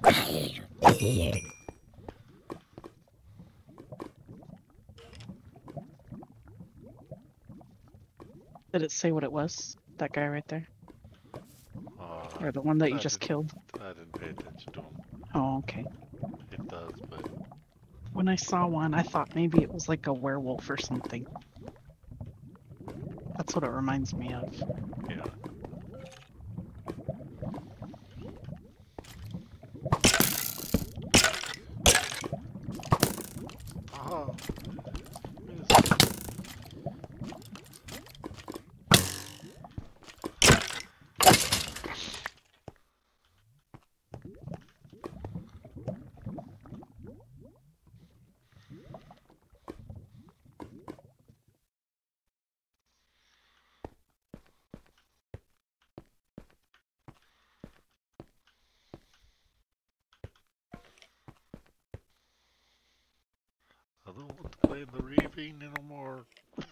Did it say what it was? That guy right there? Uh, Or the one that you I just didn't, killed? I didn't pay attention to him. Oh, okay. It does, but When I saw one, I thought maybe it was like a werewolf or something. That's what it reminds me of. yeah. Oh, missed. I don't want to play the ravine anymore.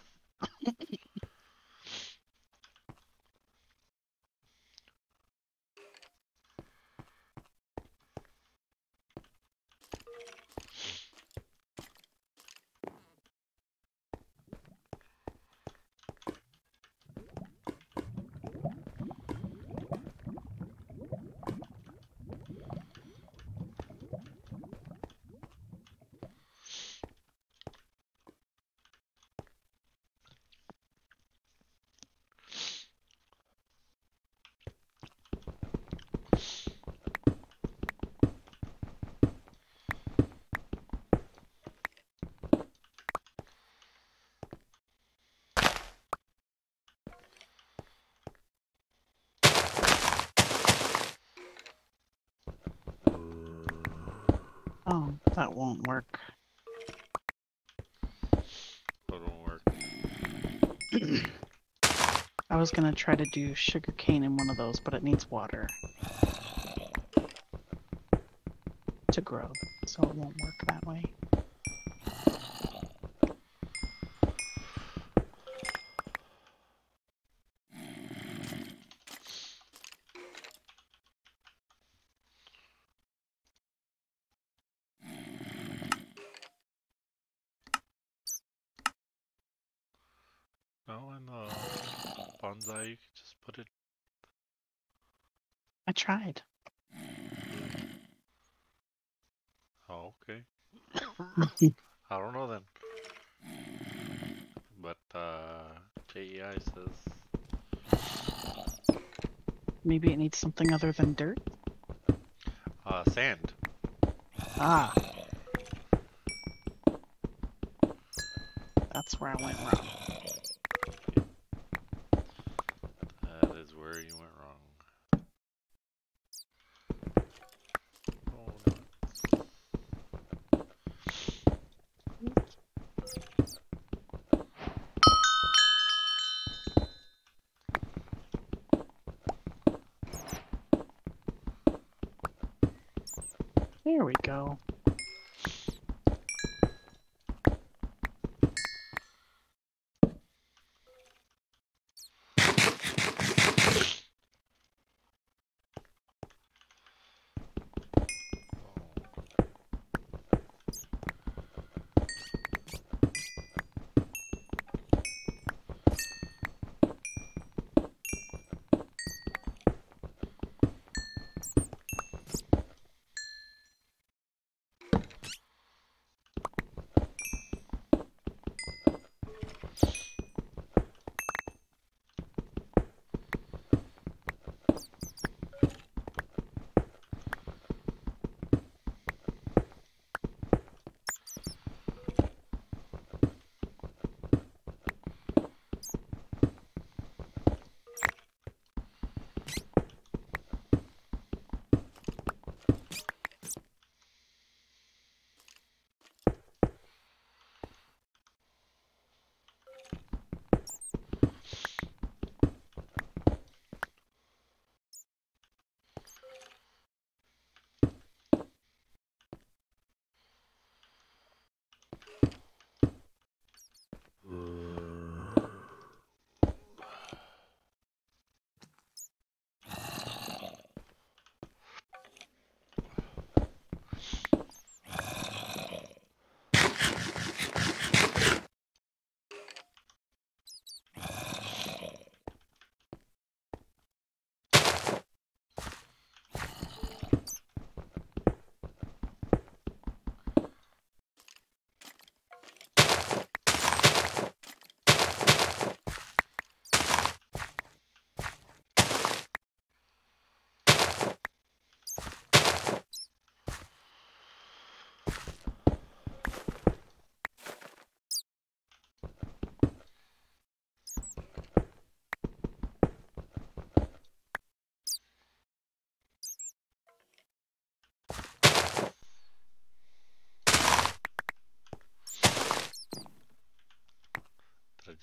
Oh, that won't work. That won't work. I was gonna try to do sugar cane in one of those, but it needs water to grow, so it won't work that way. No, in the bonsai, you can just put it. I tried. Oh, okay. I don't know then. But uh, J E I says Maybe it needs something other than dirt? uh, sand. Ah, that's where I went wrong. That is where you went wrong. Oh, no. There we go.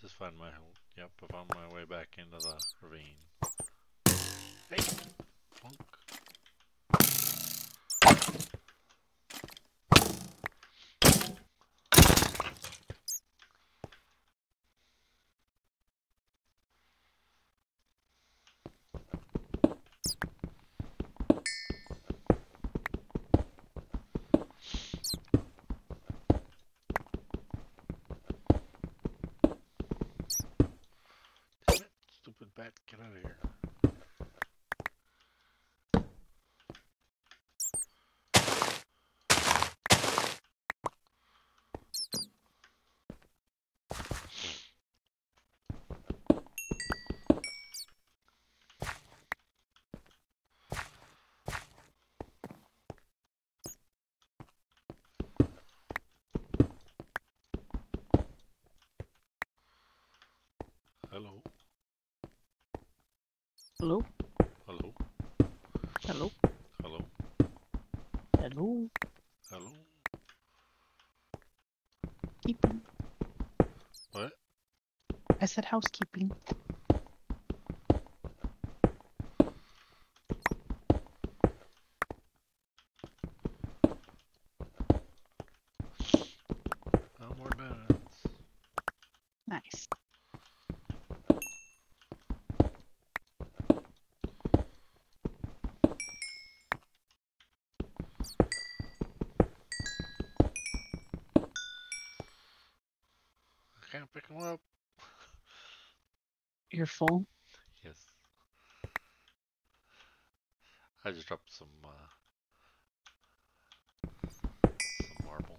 just find my, yep, I found my way back into the ravine. Hey, plunk. Damn it, stupid bat, get out of here. Hello. Hello? Hello. Hello? Hello. Hello? Hello. Keeping. What? I said housekeeping. No more nuts. Nice. I can't pick them up. You're full? Yes. I just dropped some, uh, some marble.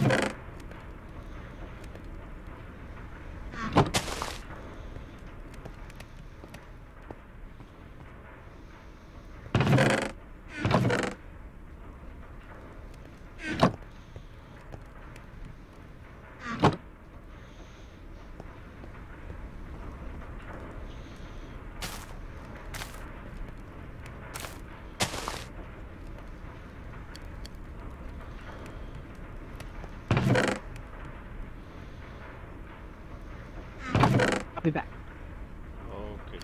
I'll be back. Okay.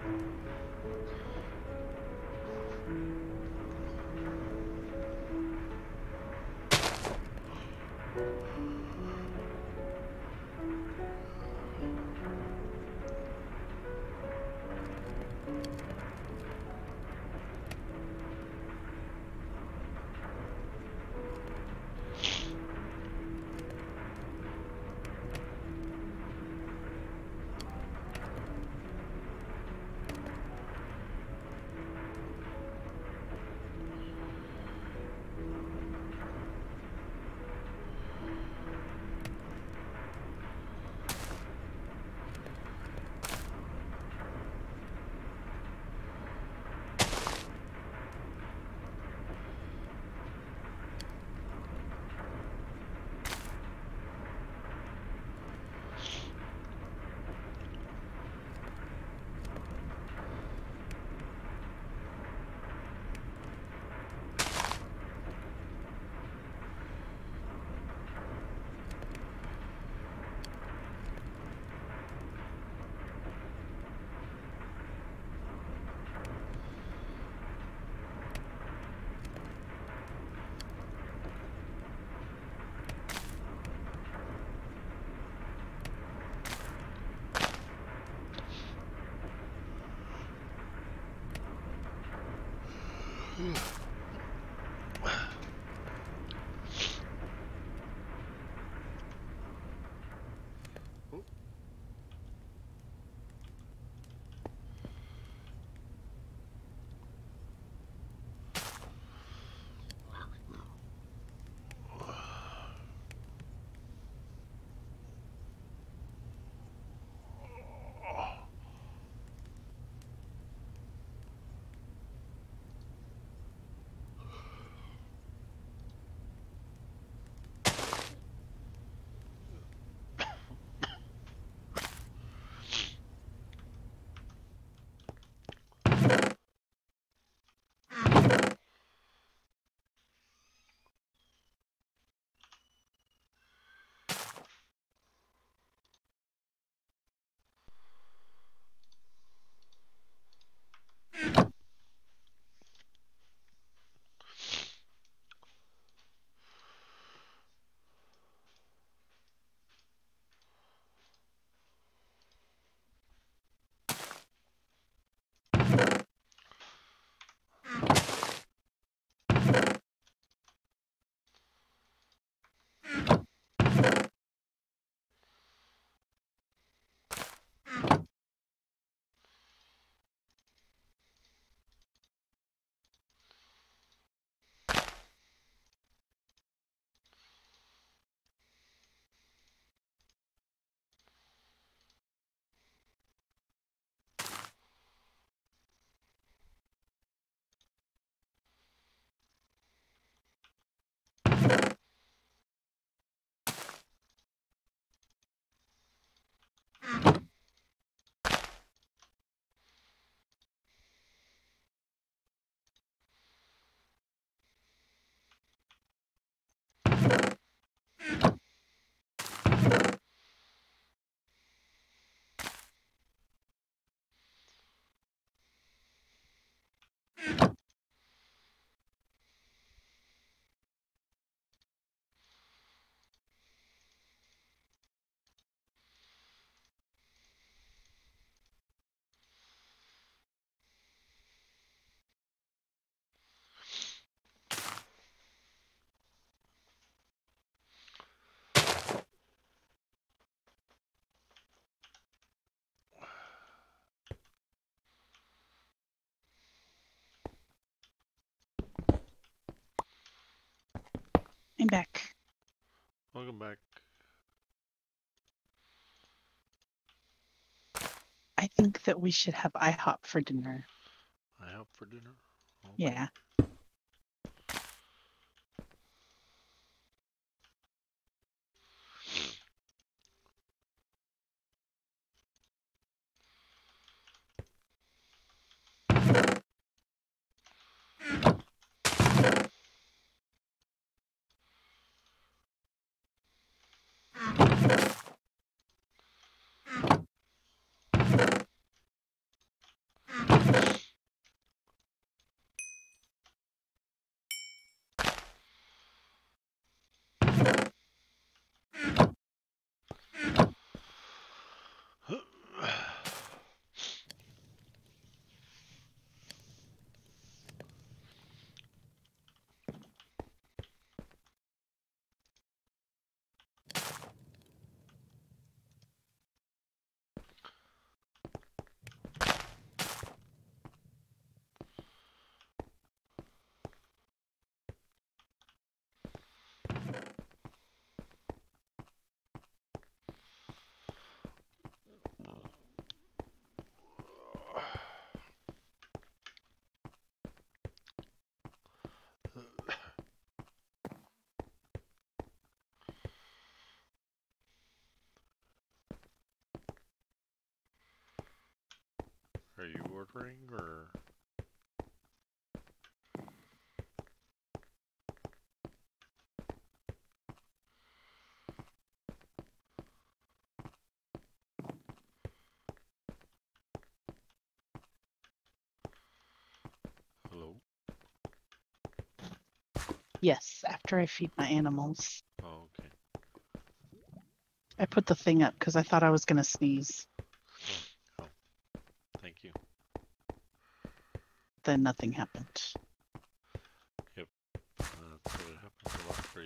I'm back. Welcome back. I think that we should have IHOP for dinner. IHOP for dinner? Okay. Yeah. Are you ordering or? Hello? Yes, after I feed my animals. Oh, okay. I put the thing up because I thought I was going to sneeze. Oh, thank you. Then nothing happened. Yep. Uh, that's what happens a lot for you.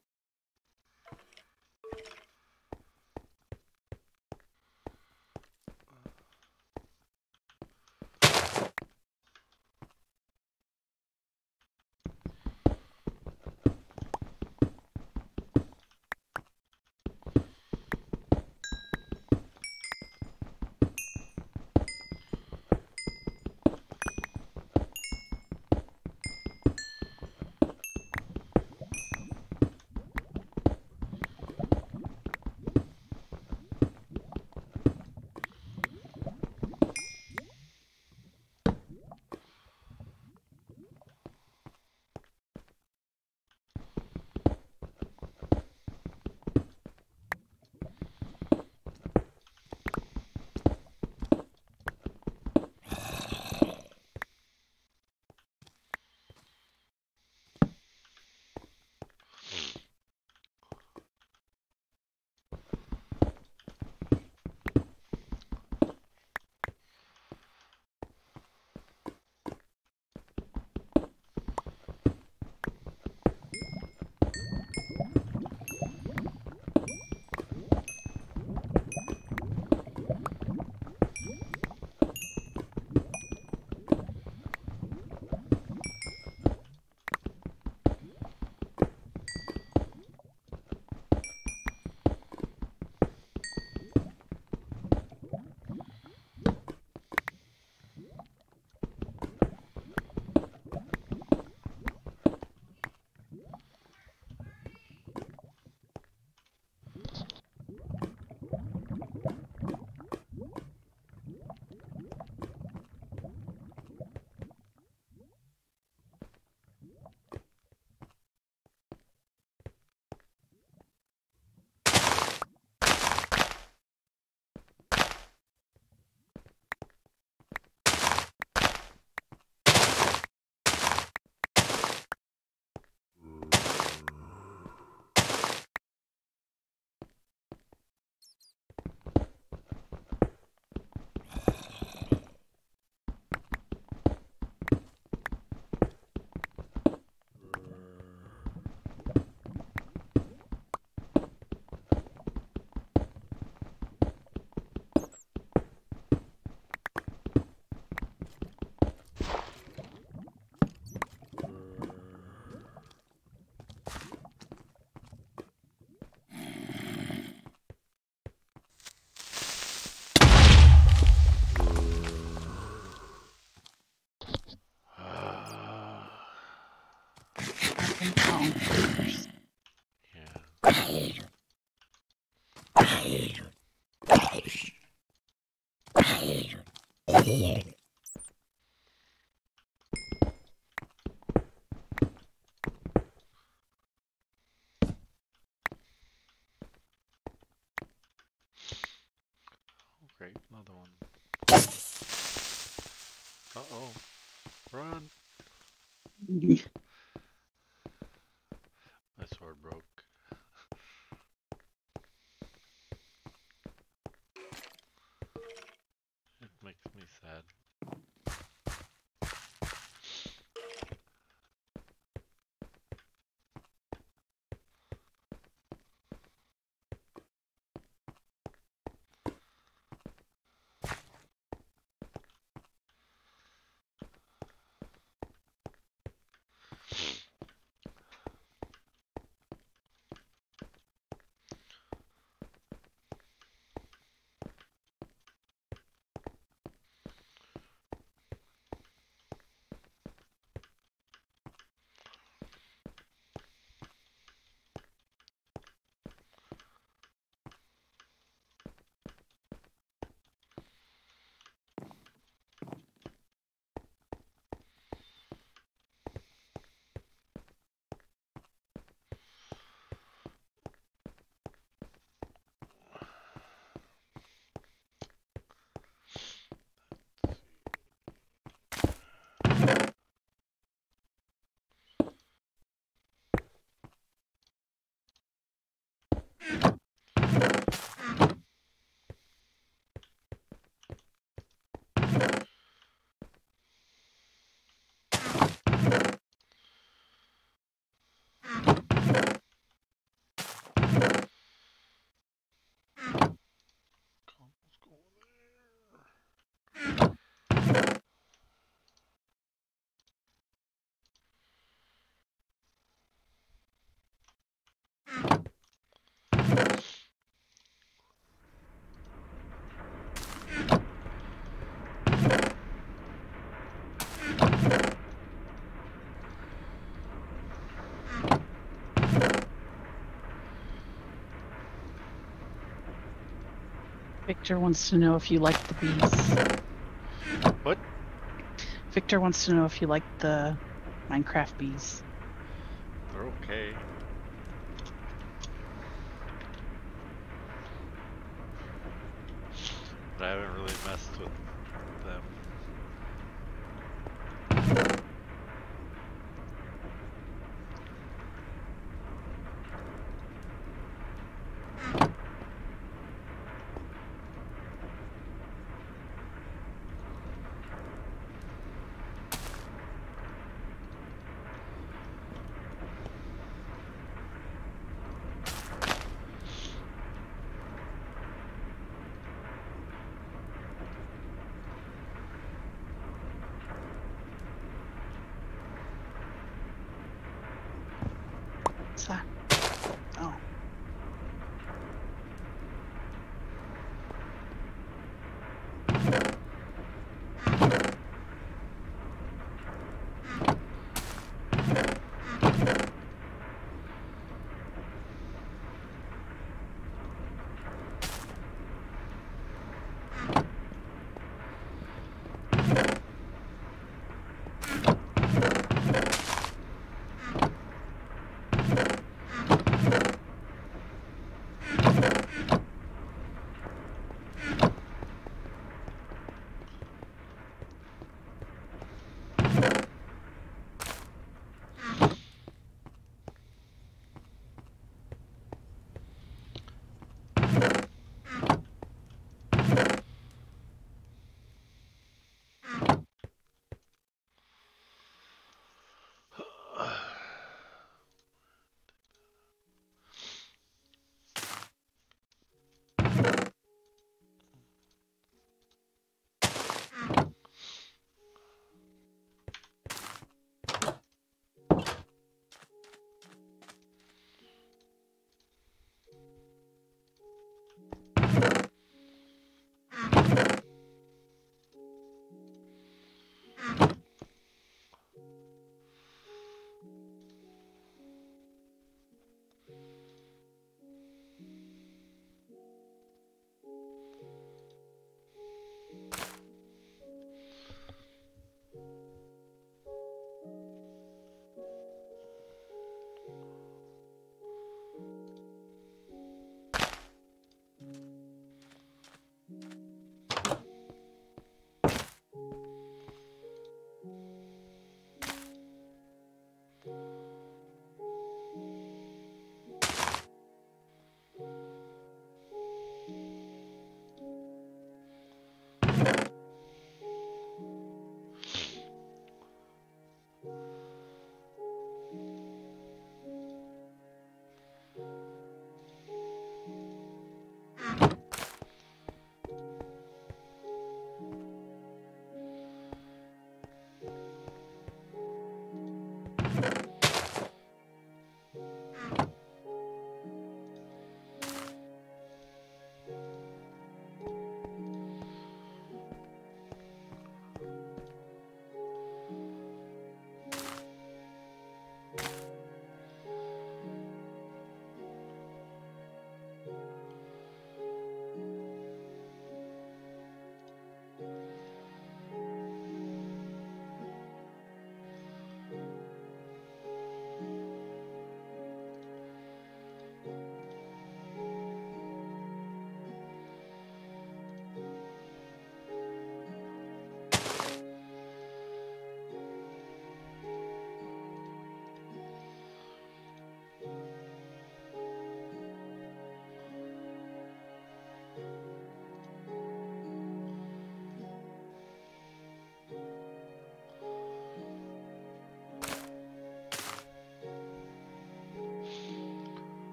Yeah. Oh, great, another one. Uh-oh. Run! My sword broke. It makes me sad. Victor wants to know if you like the bees. What? Victor wants to know if you like the Minecraft bees. They're okay. But I haven't really messed with them.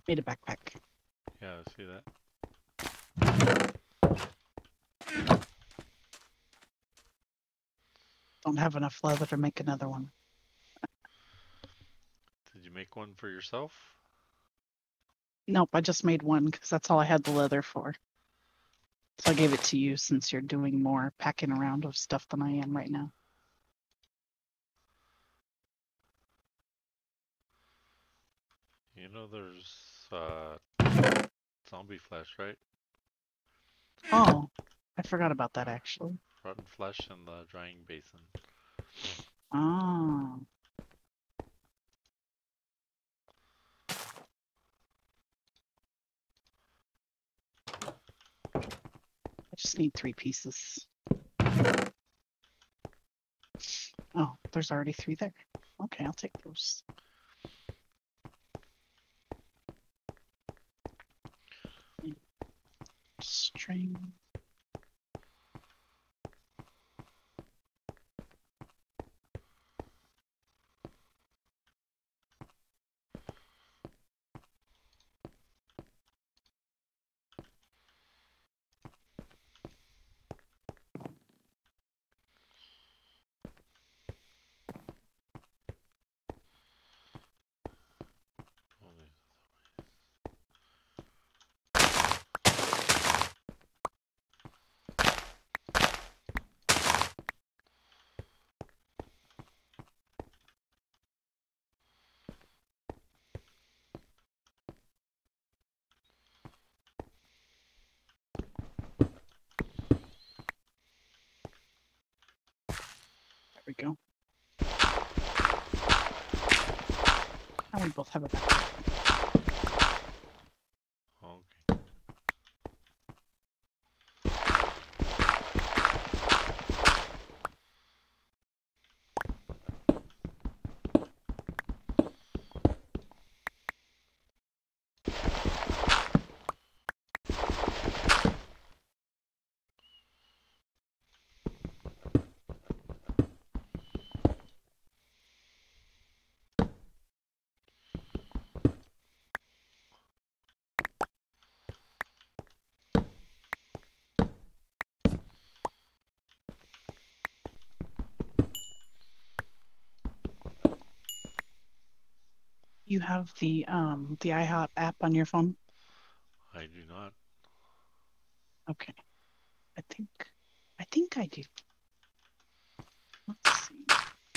Made a backpack. Yeah, I see that. Don't have enough leather to make another one. Did you make one for yourself? Nope, I just made one because that's all I had the leather for. So I gave it to you since you're doing more packing around of stuff than I am right now. You know there's uh, zombie flesh, right? Oh, I forgot about that actually. Rotten flesh in the drying basin. Oh. I just need three pieces. Oh, there's already three there. Okay, I'll take those. String. There we go. Now we both have a backpack. Okay. You have the um the iHop app on your phone? I do not. Okay. I think I think I do. Let's see.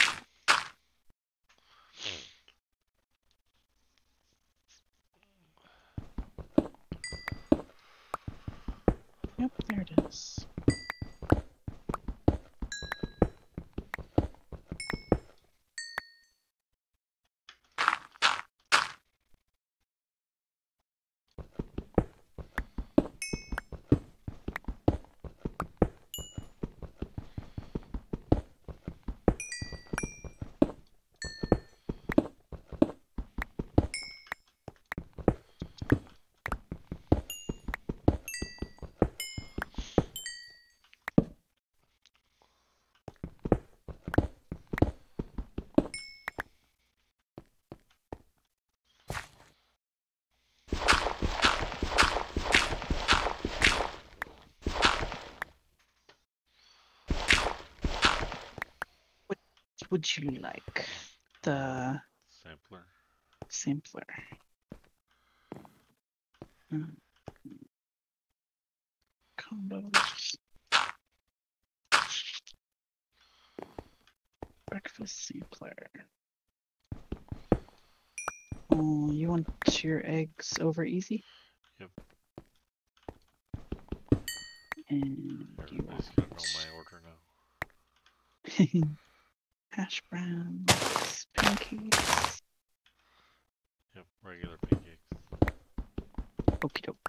Yep, there it is. What would you like? The Sampler. sampler. Hmm. Combos. Breakfast sampler. Oh, you want your eggs over easy? Yep. And you Everybody's gonna know my order now. want hash browns, pancakes. Yep, regular pancakes. Okie doke.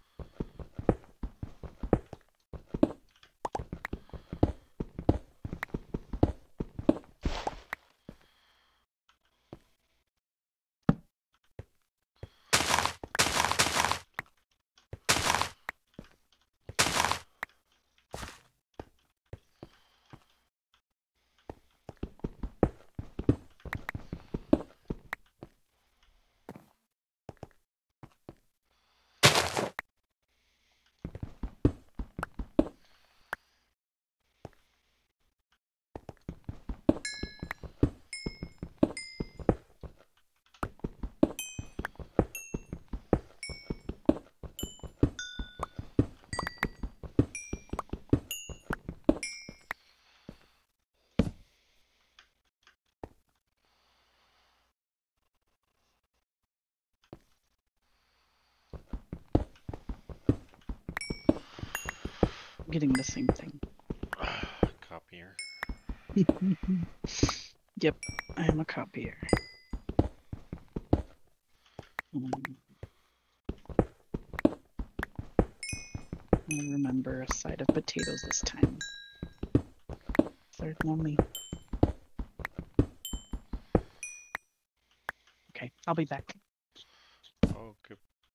getting the same thing. Copier. Yep, I am a copier. Mm. I'll remember a side of potatoes this time. Third lonely. Okay, I'll be back. Okay.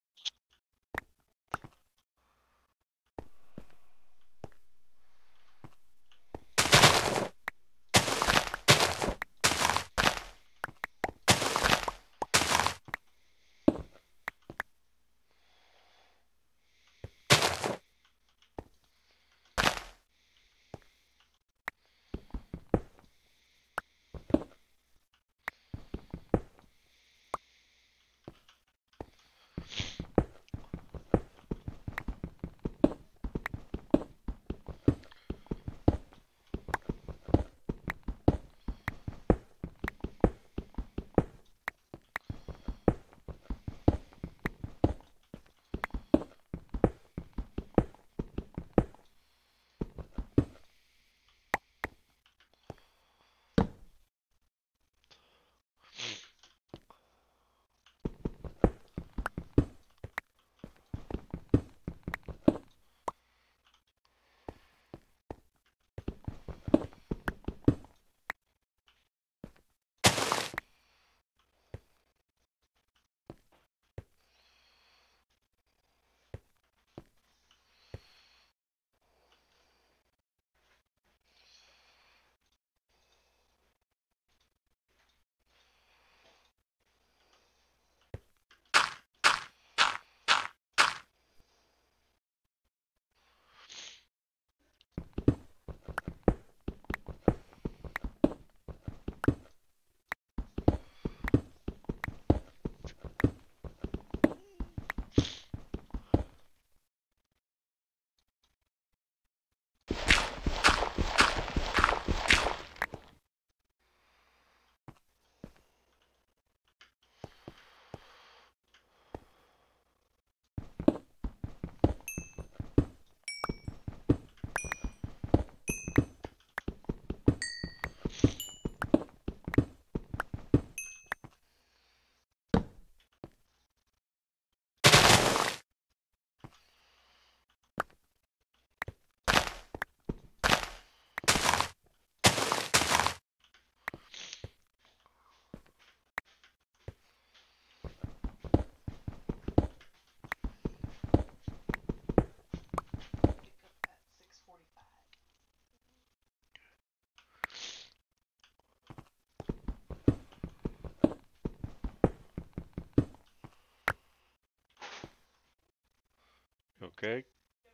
Okay.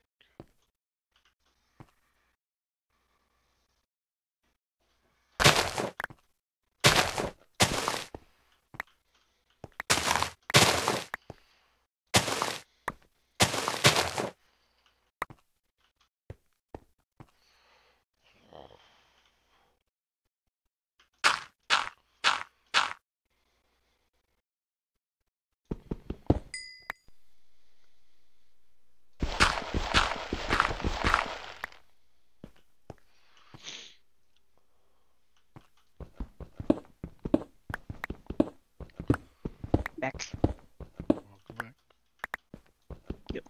Back. Welcome back. Yep.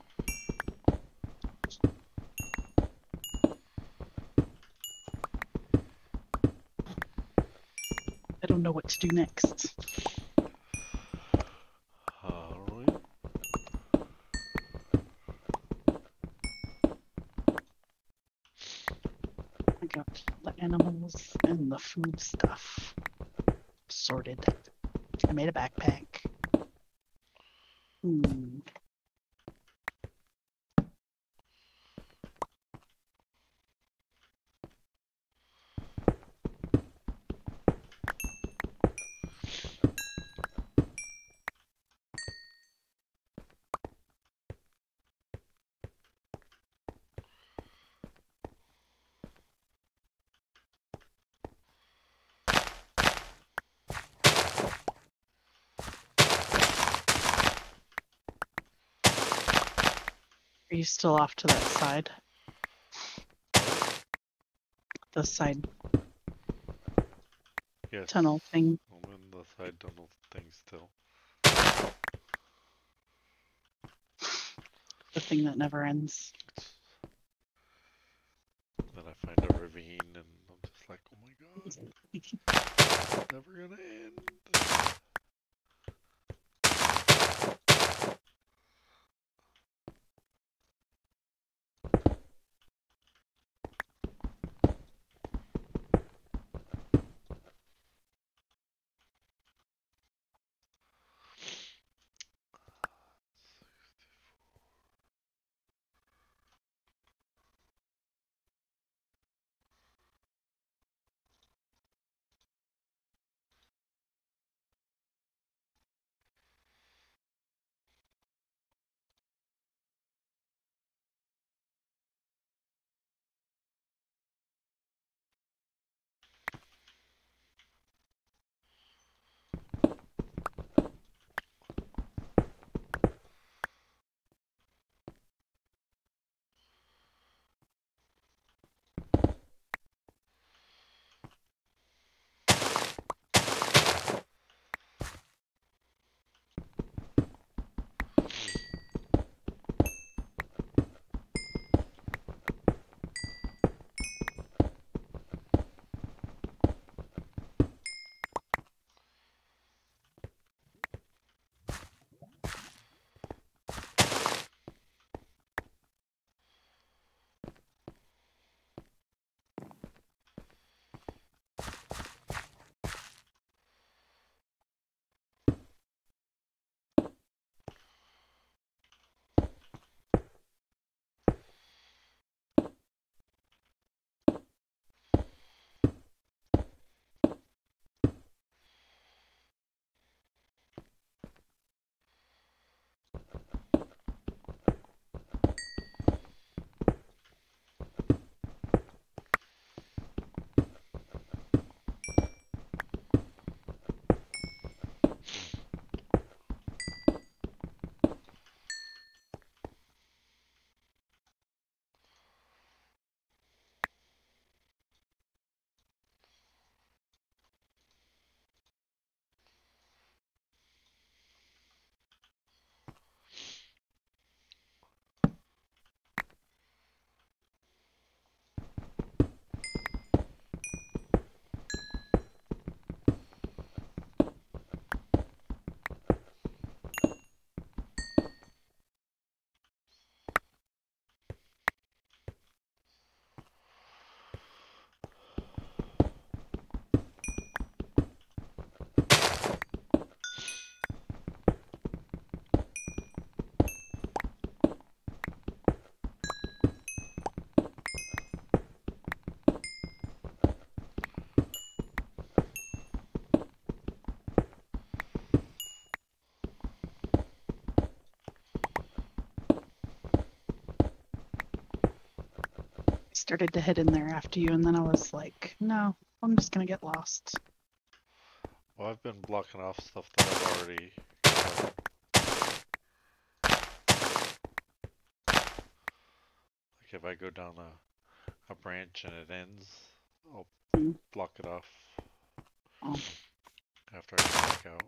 I don't know what to do next. Alright. I got the animals and the food stuff sorted. I made a backpack. Hmm. Are you still off to that side? the side Yes. tunnel thing. I'm in the side tunnel thing still. The thing that never ends. Then I find a ravine and I'm just like, oh my god, it's never gonna end. Started to head in there after you, and then I was like, no, I'm just gonna get lost. Well, I've been blocking off stuff that I've already covered. Like if I go down a, a branch and it ends, I'll Mm. block it off Oh. after I come back out.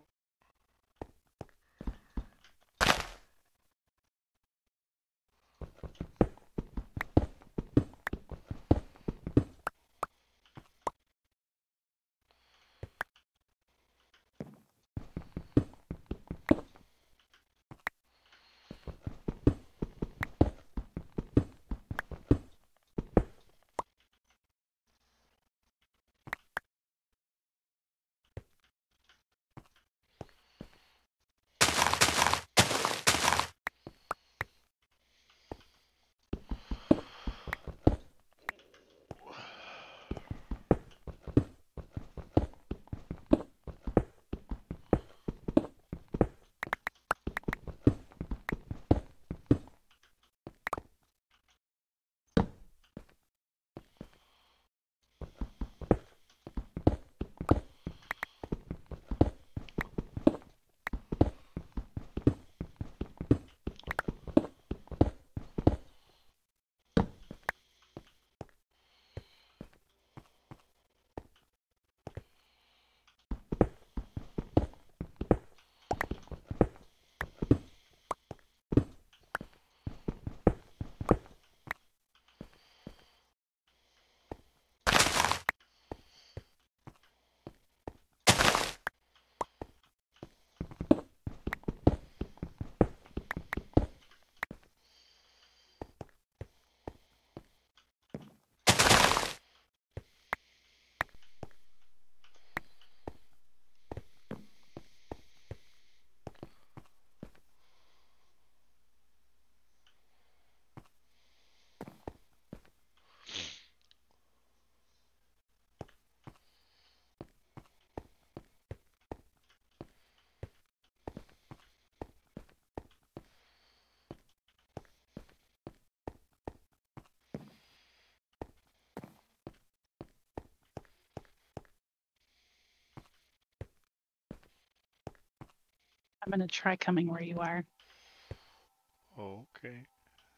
I'm gonna try coming where you are. Okay.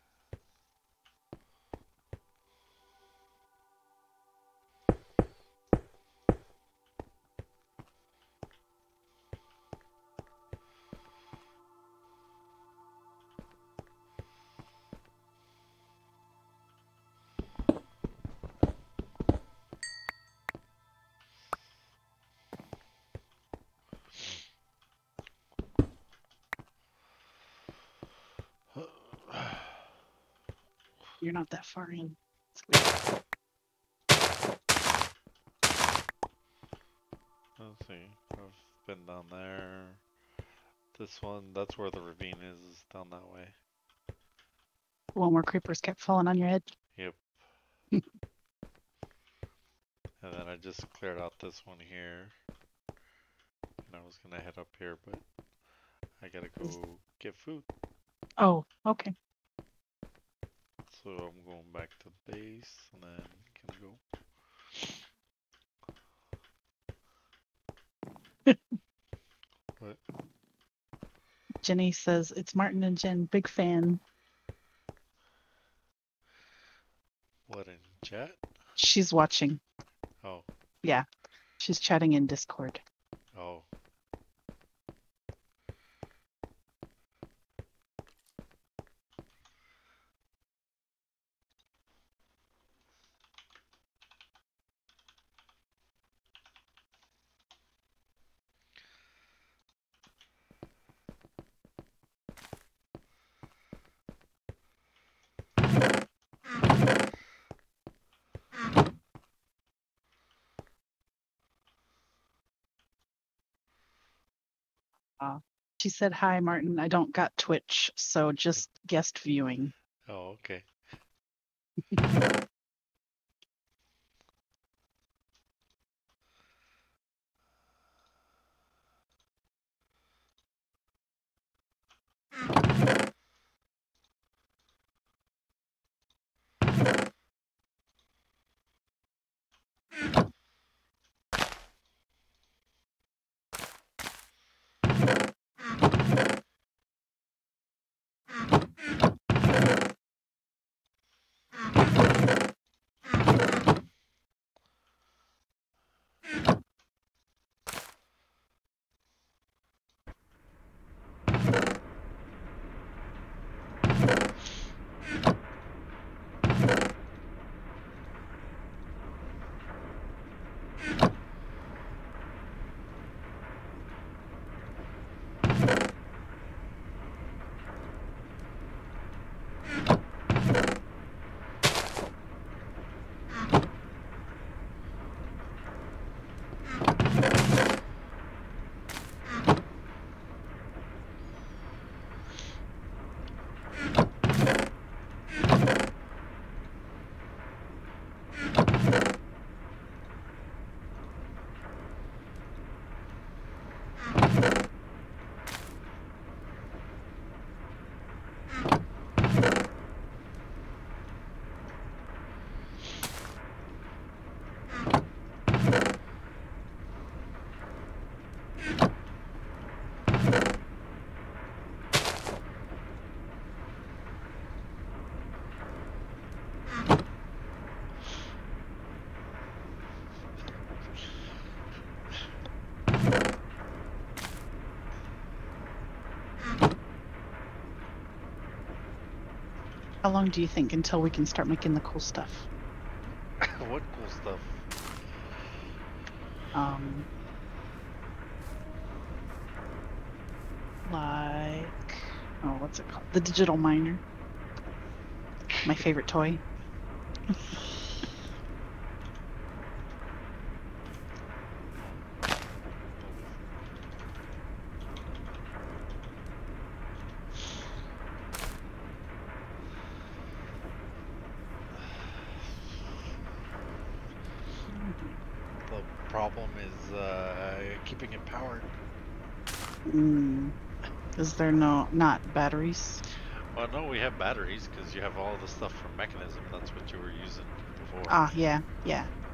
You're not that far in. Let's see. I've been down there. This one, that's where the ravine is, is down that way. One more creepers kept falling on your head. Yep. And then I just cleared out this one here. And I was gonna head up here, but I gotta go get food. Oh, okay. So I'm going back to the base and then gonna go. What? Jenny says it's Martin and Jen, big fan. What, in chat? She's watching. Oh. Yeah, she's chatting in Discord. Oh. Uh, she said, hi, Martin. I don't got Twitch, so just guest viewing. Oh, okay. How long do you think until we can start making the cool stuff? What cool stuff? Um, like, oh, what's it called? The digital miner. My favorite toy. The problem is uh, keeping it powered. Mm. Is there no, not batteries? Well, no, we have batteries because you have all the stuff from Mechanism. That's what you were using before. Ah, yeah, yeah.